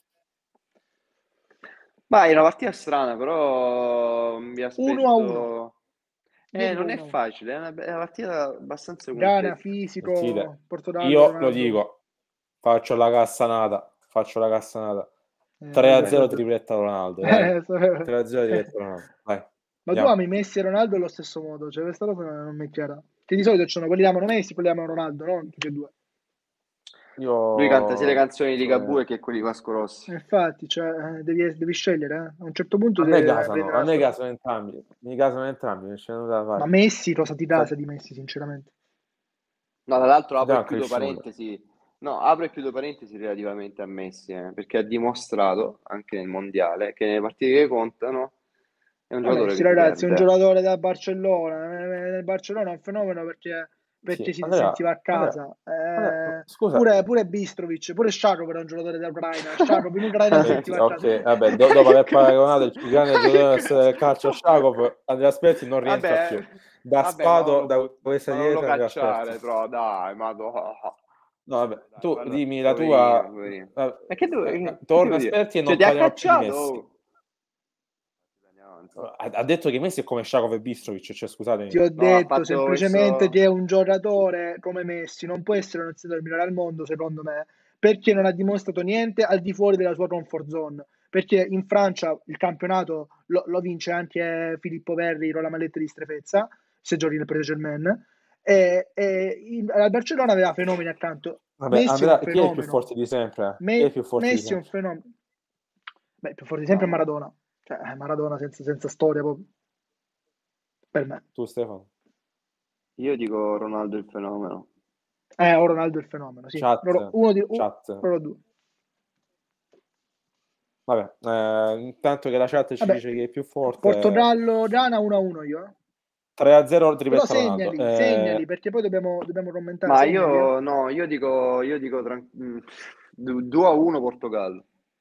D: Ma è una partita strana, però mi aspetto...
C: uno a uno.
D: Eh,
C: Io
D: non
C: dico
D: è
C: uno.
D: facile, è una, è una partita abbastanza
C: Ghana,
D: complessa.
C: fisico,
B: Stile.
C: Portogallo,
B: Io
C: Ronaldo.
B: lo dico, faccio la cassanata, faccio la cassanata.
C: Eh,
B: tre a
C: vabbè,
B: zero
C: vabbè.
B: tripletta Ronaldo, dai.
C: Eh, so-
B: tre a zero tripletta Ronaldo, vai.
C: Ma tu
B: Andiamo.
C: ami Messi e Ronaldo allo stesso modo? Cioè, questa cosa non mi è chiara. Che di solito ci sono quelli che amano Messi, quelli che amano Ronaldo, no? Tutti e due.
B: Io...
D: Lui canta sia le canzoni di
B: cioè,
D: Ligabue che quelli di Vasco Rossi.
C: Infatti, cioè, eh, devi, devi scegliere, eh. A un certo punto
B: a me
C: devi
B: casano,
C: prendere
B: a
C: una
B: me
C: strada.
B: casano entrambi, mi casano entrambi, non c'è nulla da
C: Ma
B: fare.
C: Messi cosa ti dà
B: Fa-
C: se di Messi, sinceramente?
D: No, tra l'altro
B: Ti
D: apro
B: dà
D: e chiudo
B: cresciuto.
D: parentesi. No, apro e chiudo parentesi relativamente a Messi, eh, perché ha dimostrato anche nel mondiale che nelle partite che contano è un
C: No,
D: giocatore
C: Messi,
D: che si
C: ragazzi, è un
D: perde.
C: giocatore da Barcellona. eh, Nel Barcellona è un fenomeno perché, perché
B: Sì,
C: si
B: Andrea,
C: sentiva a
B: Andrea,
C: casa.
B: Andrea,
C: Eh,
B: scusa.
C: pure, pure Bistrovic, pure Shakov era un giocatore dell'Ucraina. Shakov in Ucraina si
B: Senti,
C: sentiva a casa.
B: ok, vabbè, do- dopo aver paragonato il più grande giocatore del calcio a Shakov, Andrea Spezzi non rientra più.
D: Vabbè,
B: Da
D: vabbè, ma non
B: spato,
D: lo,
B: da
D: bu-
B: questa
D: ma non lo
B: dietro Andrea
D: cacciare,
B: Spezzi.
D: però dai, ma no.
B: No, vabbè,
D: Dai,
B: tu
D: guarda,
B: dimmi la
D: poverino,
B: tua...
D: poverino.
B: eh,
D: E che dove-
B: eh,
D: che- che
B: torna
D: devo dire?
B: Spezzi e
D: Cioè,
B: non
D: ti ha
B: parliamo più di
D: cacciato?
B: Messi.
D: Oh.
B: Ha, ha detto che Messi è come Shakov e Bistrovic, cioè scusatemi.
C: Ti ho
D: No, ha
C: detto
D: fatto
C: semplicemente
D: questo...
C: che un giocatore come Messi non può essere un allenatore migliore al mondo, secondo me, perché non ha dimostrato niente al di fuori della sua comfort zone. Perché in Francia il campionato lo, lo vince anche Filippo Verri con la maglietta di Strefezza, se giochi nel Paris Saint-Germain, e, e in, al Barcellona aveva fenomeni accanto.
B: Vabbè,
C: Messi è
B: Andrea,
C: un
B: chi è il più
C: fenomeno.
B: forte di sempre?
C: Me-
B: Chi è il più forte
C: Messi
B: di
C: è un
B: sempre?
C: fenomeno. Beh, il più forte di sempre è
D: No.
C: Maradona. Cioè, Maradona senza, senza storia proprio. Per me.
B: Tu, Stefano?
D: Io dico Ronaldo il fenomeno.
C: Eh, o Ronaldo è il fenomeno, sì.
B: Chat,
C: Loro, uno di, un-
B: chat.
C: loro due.
B: Vabbè, eh, intanto che la chat ci
C: Vabbè,
B: dice che è più forte,
C: Portogallo, Ghana uno a uno io. eh.
B: tre a zero
C: Però
B: tripletta Ronaldo.
C: segnali,
B: Eh,
C: segnali, perché poi dobbiamo, dobbiamo commentare.
D: Ma
C: Segnali, eh.
D: io no, io dico, io dico tran- mm, due a uno Portogallo.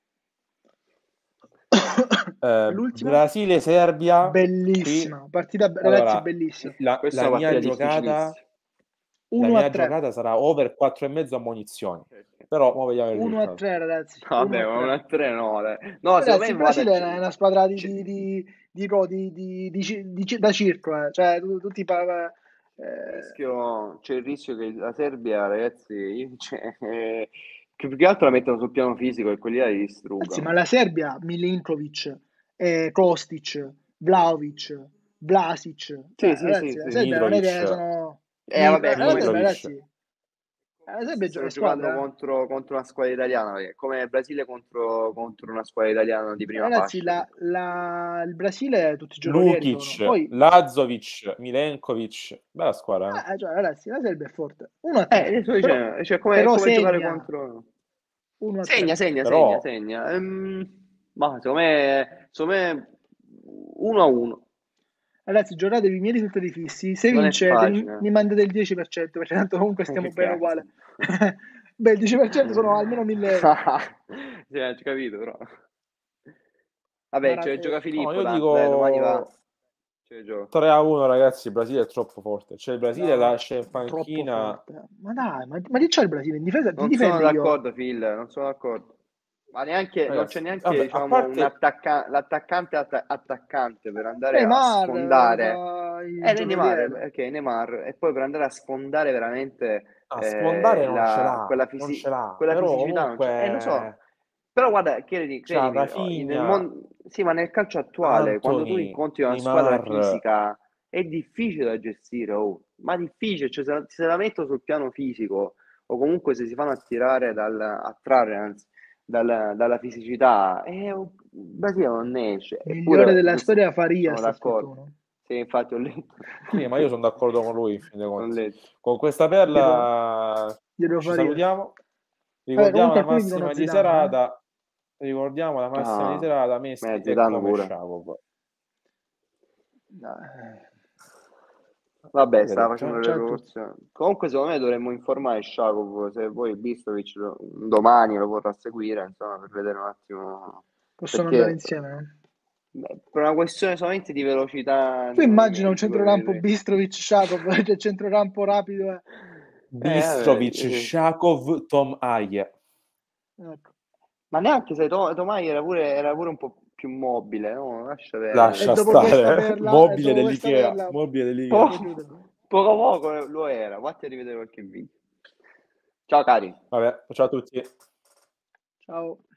B: eh,
C: L'ultima?
B: Brasile-Serbia.
C: Bellissima,
B: Qui,
C: partita, ragazzi,
B: allora,
C: bellissima.
B: la,
D: Questa
B: la
D: è una
B: mia
D: partita
B: giocata,
D: difficilissima.
B: la
C: uno a
B: mia
C: tre.
B: giocata sarà over quattro e mezzo a munizioni. Però ora vediamo il
C: uno a
B: risultato.
C: tre, ragazzi.
D: No,
C: uno
D: vabbè,
C: a
D: ma
C: tre.
D: uno a tre no, dai. No, secondo
C: Ragazzi,
D: me
C: il
D: guarda,
C: Brasile è una squadra di,
D: c'è-
C: di, di, di, pro- di, di, di, ci- di ci- da circo, eh. Cioè, tu- tutti pa-
D: il
C: eh,
D: rischio- c'è il rischio che la Serbia, ragazzi, io- cioè, eh, che più che altro la mettono sul piano fisico e quelli là li
C: Ragazzi,
D: distruggono.
C: ma la Serbia, Milinkovic, eh, Kostic, Vlahovic, Vlasic, cioè,
D: Sì, sì,
C: ragazzi,
D: sì,
C: la
D: sì.
C: Serbia non è che
B: Mitrovic.
C: sono...
D: Eh,
C: Mi-
D: vabbè,
C: eh, la
D: come
C: Serbia,
B: Mitrovic.
C: ragazzi, eh, la Serbia
D: stanno
C: è
D: giocando
C: squadra, eh.
D: contro, contro una squadra italiana, perché come il Brasile contro, contro una squadra italiana di prima
C: Ragazzi,
D: fascia.
C: la, la- il Brasile, tutti i giocolieri sono...
B: Lukic,
C: Poi,
B: Lazovic, Milenkovic. Bella squadra, eh?
C: eh, cioè, ragazzi, la Serbia è forte. uno a tre.
D: Eh, sto
C: Però,
D: dicendo, cioè, come,
C: però
D: come giocare
C: segna.
D: contro...
C: uno a tre.
D: Segna, segna,
B: Però-
D: segna, segna. Ehm, ma secondo me, secondo me uno a uno.
C: Ragazzi, giocatevi i miei risultati fissi. Se
D: Non è
C: vincete,
D: facile.
C: mi mandate il dieci per cento, perché tanto comunque stiamo
D: Che
C: bene
D: cazzo.
C: uguale. Beh, il dieci per cento sono almeno mille euro.
D: Sì, hai capito, però. Vabbè,
C: Mara-
D: c'è
C: eh,
D: gioca Filippo,
B: No, io
D: tanto, dai, domani va.
B: dico
D: C'è il gioco.
B: tre a uno, ragazzi. Il Brasile è troppo forte. Cioè, il Brasile
C: No,
B: lascia in
C: troppo
B: panchina.
C: forte. Ma dai, ma, ma chi c'ha il Brasile? In difesa ti
D: Non sono
C: difende io.
D: d'accordo, Phil, non sono d'accordo. Ma neanche, non
B: Ragazzi,
D: c'è neanche
B: vabbè, a
D: diciamo, un
B: parte
D: attacca- l'attaccante atta- attaccante per andare a
C: Neymar
D: sfondare.
C: fa il
D: Eh, Neymar,
C: giocoliere.
D: ok, Neymar, e poi per andare a sfondare veramente
B: a
D: eh,
B: sfondare non ce
D: la-
B: l'ha,
D: quella,
B: non
D: fisi-
B: ce l'ha,
D: quella
B: però
D: fisicità non c'è. Eh, lo so.
B: comunque
D: Però guarda, credimi,
B: c'ha
D: credimi, oh, nel
B: Rafinha,
D: mondo, sì, ma nel calcio attuale, quando tu
B: Anthony,
D: incontri una squadra
B: Neymar,
D: fisica, è difficile da gestire, oh. Ma difficile, cioè se la, se la metto sul piano fisico, o comunque se si fanno attirare dal, attrarre, anzi, dal- dalla fisicità, eh, oh, Brasile non esce.
C: Migliore
D: Eppure,
C: della
D: giusto,
C: storia
D: sono
C: Farias, ha scritto
D: d'accordo.
C: uno.
D: Sì, infatti ho letto.
B: sì, ma io sono d'accordo con lui in fin dei
D: Ho
B: conti.
D: letto.
B: Con questa
C: Dietro,
B: perla
C: dietro
B: ci
C: Farias.
B: salutiamo,
C: Vabbè,
B: ricordiamo
C: comunque
B: la
C: alcuni dicono
B: massima di
C: Zidane, eh.
B: serata, ricordiamo la massima di
D: Ah,
B: serata, Messi
D: eh,
B: è
D: Zidane
B: come
D: pure.
B: Shakov.
C: Dai.
D: Vabbè, stava
B: Vedete?
D: facendo le
C: Ciao a tutti.
D: proporzioni. Comunque, secondo me dovremmo informare Shakov se poi Bistovic lo- domani lo vorrà seguire, insomma, per vedere un attimo.
C: Possono andare
D: Perché
C: insieme, no?
D: beh, per una questione solamente di velocità
C: Tu
D: di
C: immagina un
D: movimenti, poi
C: centrocampo
D: vedi.
C: Bistrovic, Shakov, cioè centrocampo rapido. Eh.
D: Eh, vabbè,
B: Bistrovic,
D: sì.
B: Shakov, Tom Aie.
C: Ecco.
D: Ma neanche se To- Tomai era pure, era pure un po' più mobile, no? Lascia
C: E
D: perdere.
B: Lascia
C: dopo questa
B: stare,
C: perla, e
B: mobile
C: dopo questa
B: dell'Ikea,
C: perla,
B: mobile dell'Ikea.
D: Po-
C: piaciuto.
D: poco poco lo era. Vatti a rivedere qualche video. Ciao cari.
B: Vabbè, ciao a tutti.
C: Ciao.